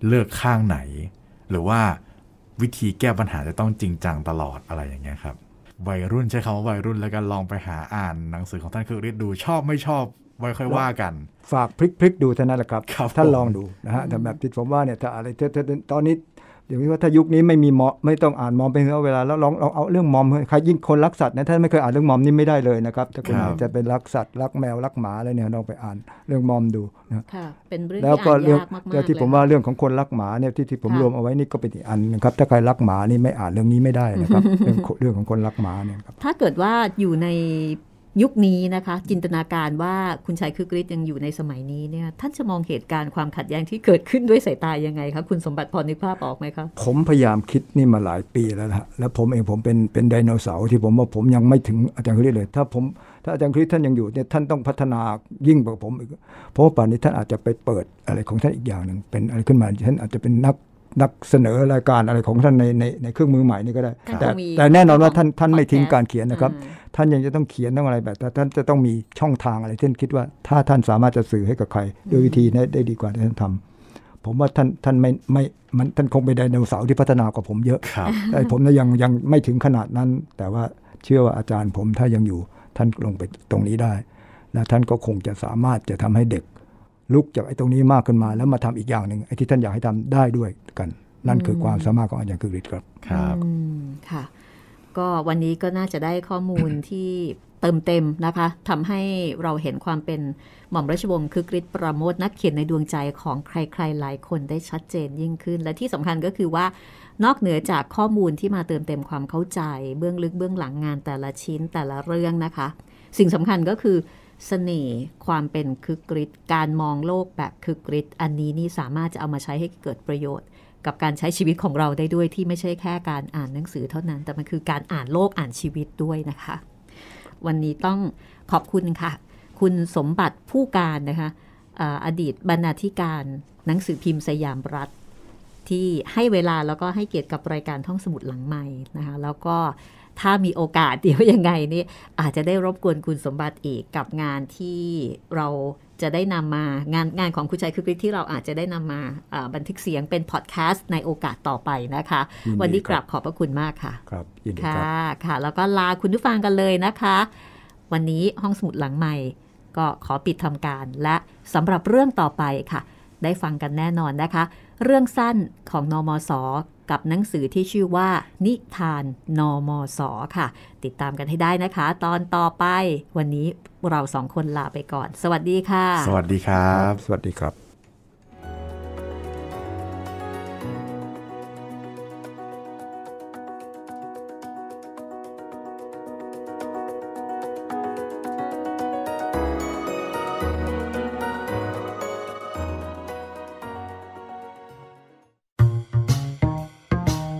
เลือกข้างไหนหรือว่าวิธีแก้ปัญหาจะต้องจริงจังตลอดอะไรอย่างเงี้ยครับวัยรุ่นใช้คำว่าวัยรุ่นแล้วกันลองไปหาอ่านหนังสือของท่านคึกฤทธิ์ดูชอบไม่ชอบไว้ค่อยว่ากันฝากพลิกๆดูเท่านั้นแหละครับท่านลองดูนะฮะแต่แบบที่ผมว่าเนี่ยถ้าอะไรตอนนี้อย่างที่ว่าถ้ายุคนี้ไม่มีมอไม่ต้องอ่านมอมเป็นเวลาแล้วลองลองเอาเรื่องมอมใครยิ่งคนรักสัตว์นะท่านไม่เคยอ่านเรื่องมอมนี่ไม่ได้เลยนะครับถ้าคนไหนจะเป็นรักสัตว์รักแมวรักหมาอะไรเนี่ยลองไปอ่านเรื่องมอมดูนะค่ะเป็นเรื่องที่อ่านยากมากๆแล้วที่ผมว่าเรื่องของคนรักหมาเนี่ยที่ที่ผมรวมเอาไว้นี่ก็เป็นอีกอันนะครับถ้าใครรักหมานี่ไม่อ่านเรื่องนี้ไม่ได้นะครับเรื่องเรื่องของคนรักหมาเนี่ยครับถ้าเกิดว่าอยู่ในยุคนี้นะคะจินตนาการว่าคุณชัยคึกฤทธิ์ยังอยู่ในสมัยนี้เนี่ยท่านจะมองเหตุการณ์ความขัดแย้งที่เกิดขึ้นด้วยสายตายังไงคะคุณสมบัติพอนึกภาพออกไหมคะผมพยายามคิดนี่มาหลายปีแล้วนะแล้วผมเองผมเป็นเป็นไดโนเสาร์ที่ผมว่าผมยังไม่ถึงอาจารย์คึกฤทธิ์เลยถ้าผมถ้าอาจารย์คึกฤทธิ์ท่านยังอยู่เนี่ยท่านต้องพัฒนายิ่งกว่าผมอีกเพราะว่าป่านนี้ท่านอาจจะไปเปิดอะไรของท่านอีกอย่างนึงเป็นอะไรขึ้นมาท่านอาจจะเป็นนักนักเสนอรายการอะไรของท่านในในในเครื่องมือใหม่นี่ก็ได้แต่แต่แน่นอนว่าท่านท่านไม่ทิ้งการเขียนนะครับท่านยังจะต้องเขียนต้องอะไรแบบแต่ท่านจะต้องมีช่องทางอะไรที่ท่านคิดว่าถ้าท่านสามารถจะสื่อให้กับใครด้วยวิธีนี้ได้ดีกว่าที่ท่านทำผมว่าท่านท่านไม่ไม่มันท่านคงเป็นไดโนเสาร์ที่พัฒนากว่าผมเยอะแต่ผมนะยังยังไม่ถึงขนาดนั้นแต่ว่าเชื่อว่าอาจารย์ผมถ้ายังอยู่ท่านลงไปตรงนี้ได้และท่านก็คงจะสามารถจะทำให้เด็กลุกจากไอ้ตรงนี้มากขึ้นมาแล้วมาทำอีกอย่างหนึ่งไอ้ที่ท่านอยากให้ทำได้ด้วยกันนั่นคือความสามารถของอาจารย์คึกฤทธิ์ครับครับค่ะก็วันนี้ก็น่าจะได้ข้อมูล ที่เติมเต็มนะคะทำให้เราเห็นความเป็นหม่อมราชวงศ์คึกฤทธิ์ปราโมทย์นักเขียนในดวงใจของใครๆหลายคนได้ชัดเจนยิ่งขึ้นและที่สำคัญก็คือว่านอกเหนือจากข้อมูลที่มาเติมเต็มความเข้าใจเบื้องลึกเบื้องหลังงานแต่ละชิ้นแต่ละเรื่องนะคะสิ่งสำคัญก็คือเสน่ห์ความเป็นคึกฤทธิ์การมองโลกแบบคึกฤทธิ์อันนี้นี่สามารถจะเอามาใช้ให้เกิดประโยชน์กับการใช้ชีวิตของเราได้ด้วยที่ไม่ใช่แค่การอ่านหนังสือเท่านั้นแต่มันคือการอ่านโลกอ่านชีวิตด้วยนะคะวันนี้ต้องขอบคุณค่ะคุณสมบัติผู้การนะคะอดีตบรรณาธิการหนังสือพิมพ์สยามรัฐที่ให้เวลาแล้วก็ให้เกียรติกับรายการท่องสมุดหลังใหม่นะคะแล้วก็ถ้ามีโอกาสเดี๋ยวยังไงนี่อาจจะได้รบกวนคุณสมบัติอีกกับงานที่เราจะได้นำมางานงานของคุณชัยคึกฤทธิ์ที่เราอาจจะได้นำมาบันทึกเสียงเป็นพอดแคสต์ในโอกาสต่อไปนะคะวันนี้กราบขอบพระคุณมากค่ะครับยินดีครับค่ะค่ะแล้วก็ลาคุณผู้ฟังกันเลยนะคะวันนี้ห้องสมุดหลังใหม่ก็ขอปิดทำการและสำหรับเรื่องต่อไปค่ะได้ฟังกันแน่นอนนะคะเรื่องสั้นของนมส.กับหนังสือที่ชื่อว่านิทานนมส.ค่ะติดตามกันให้ได้นะคะตอนต่อไปวันนี้เราสองคนลาไปก่อนสวัสดีค่ะสวัสดีครับสวัสดีครับ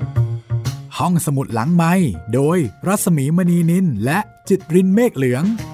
ห้องสมุดหลังไมค์โดยรัศมีมณีนินและจิตรินเมฆเหลือง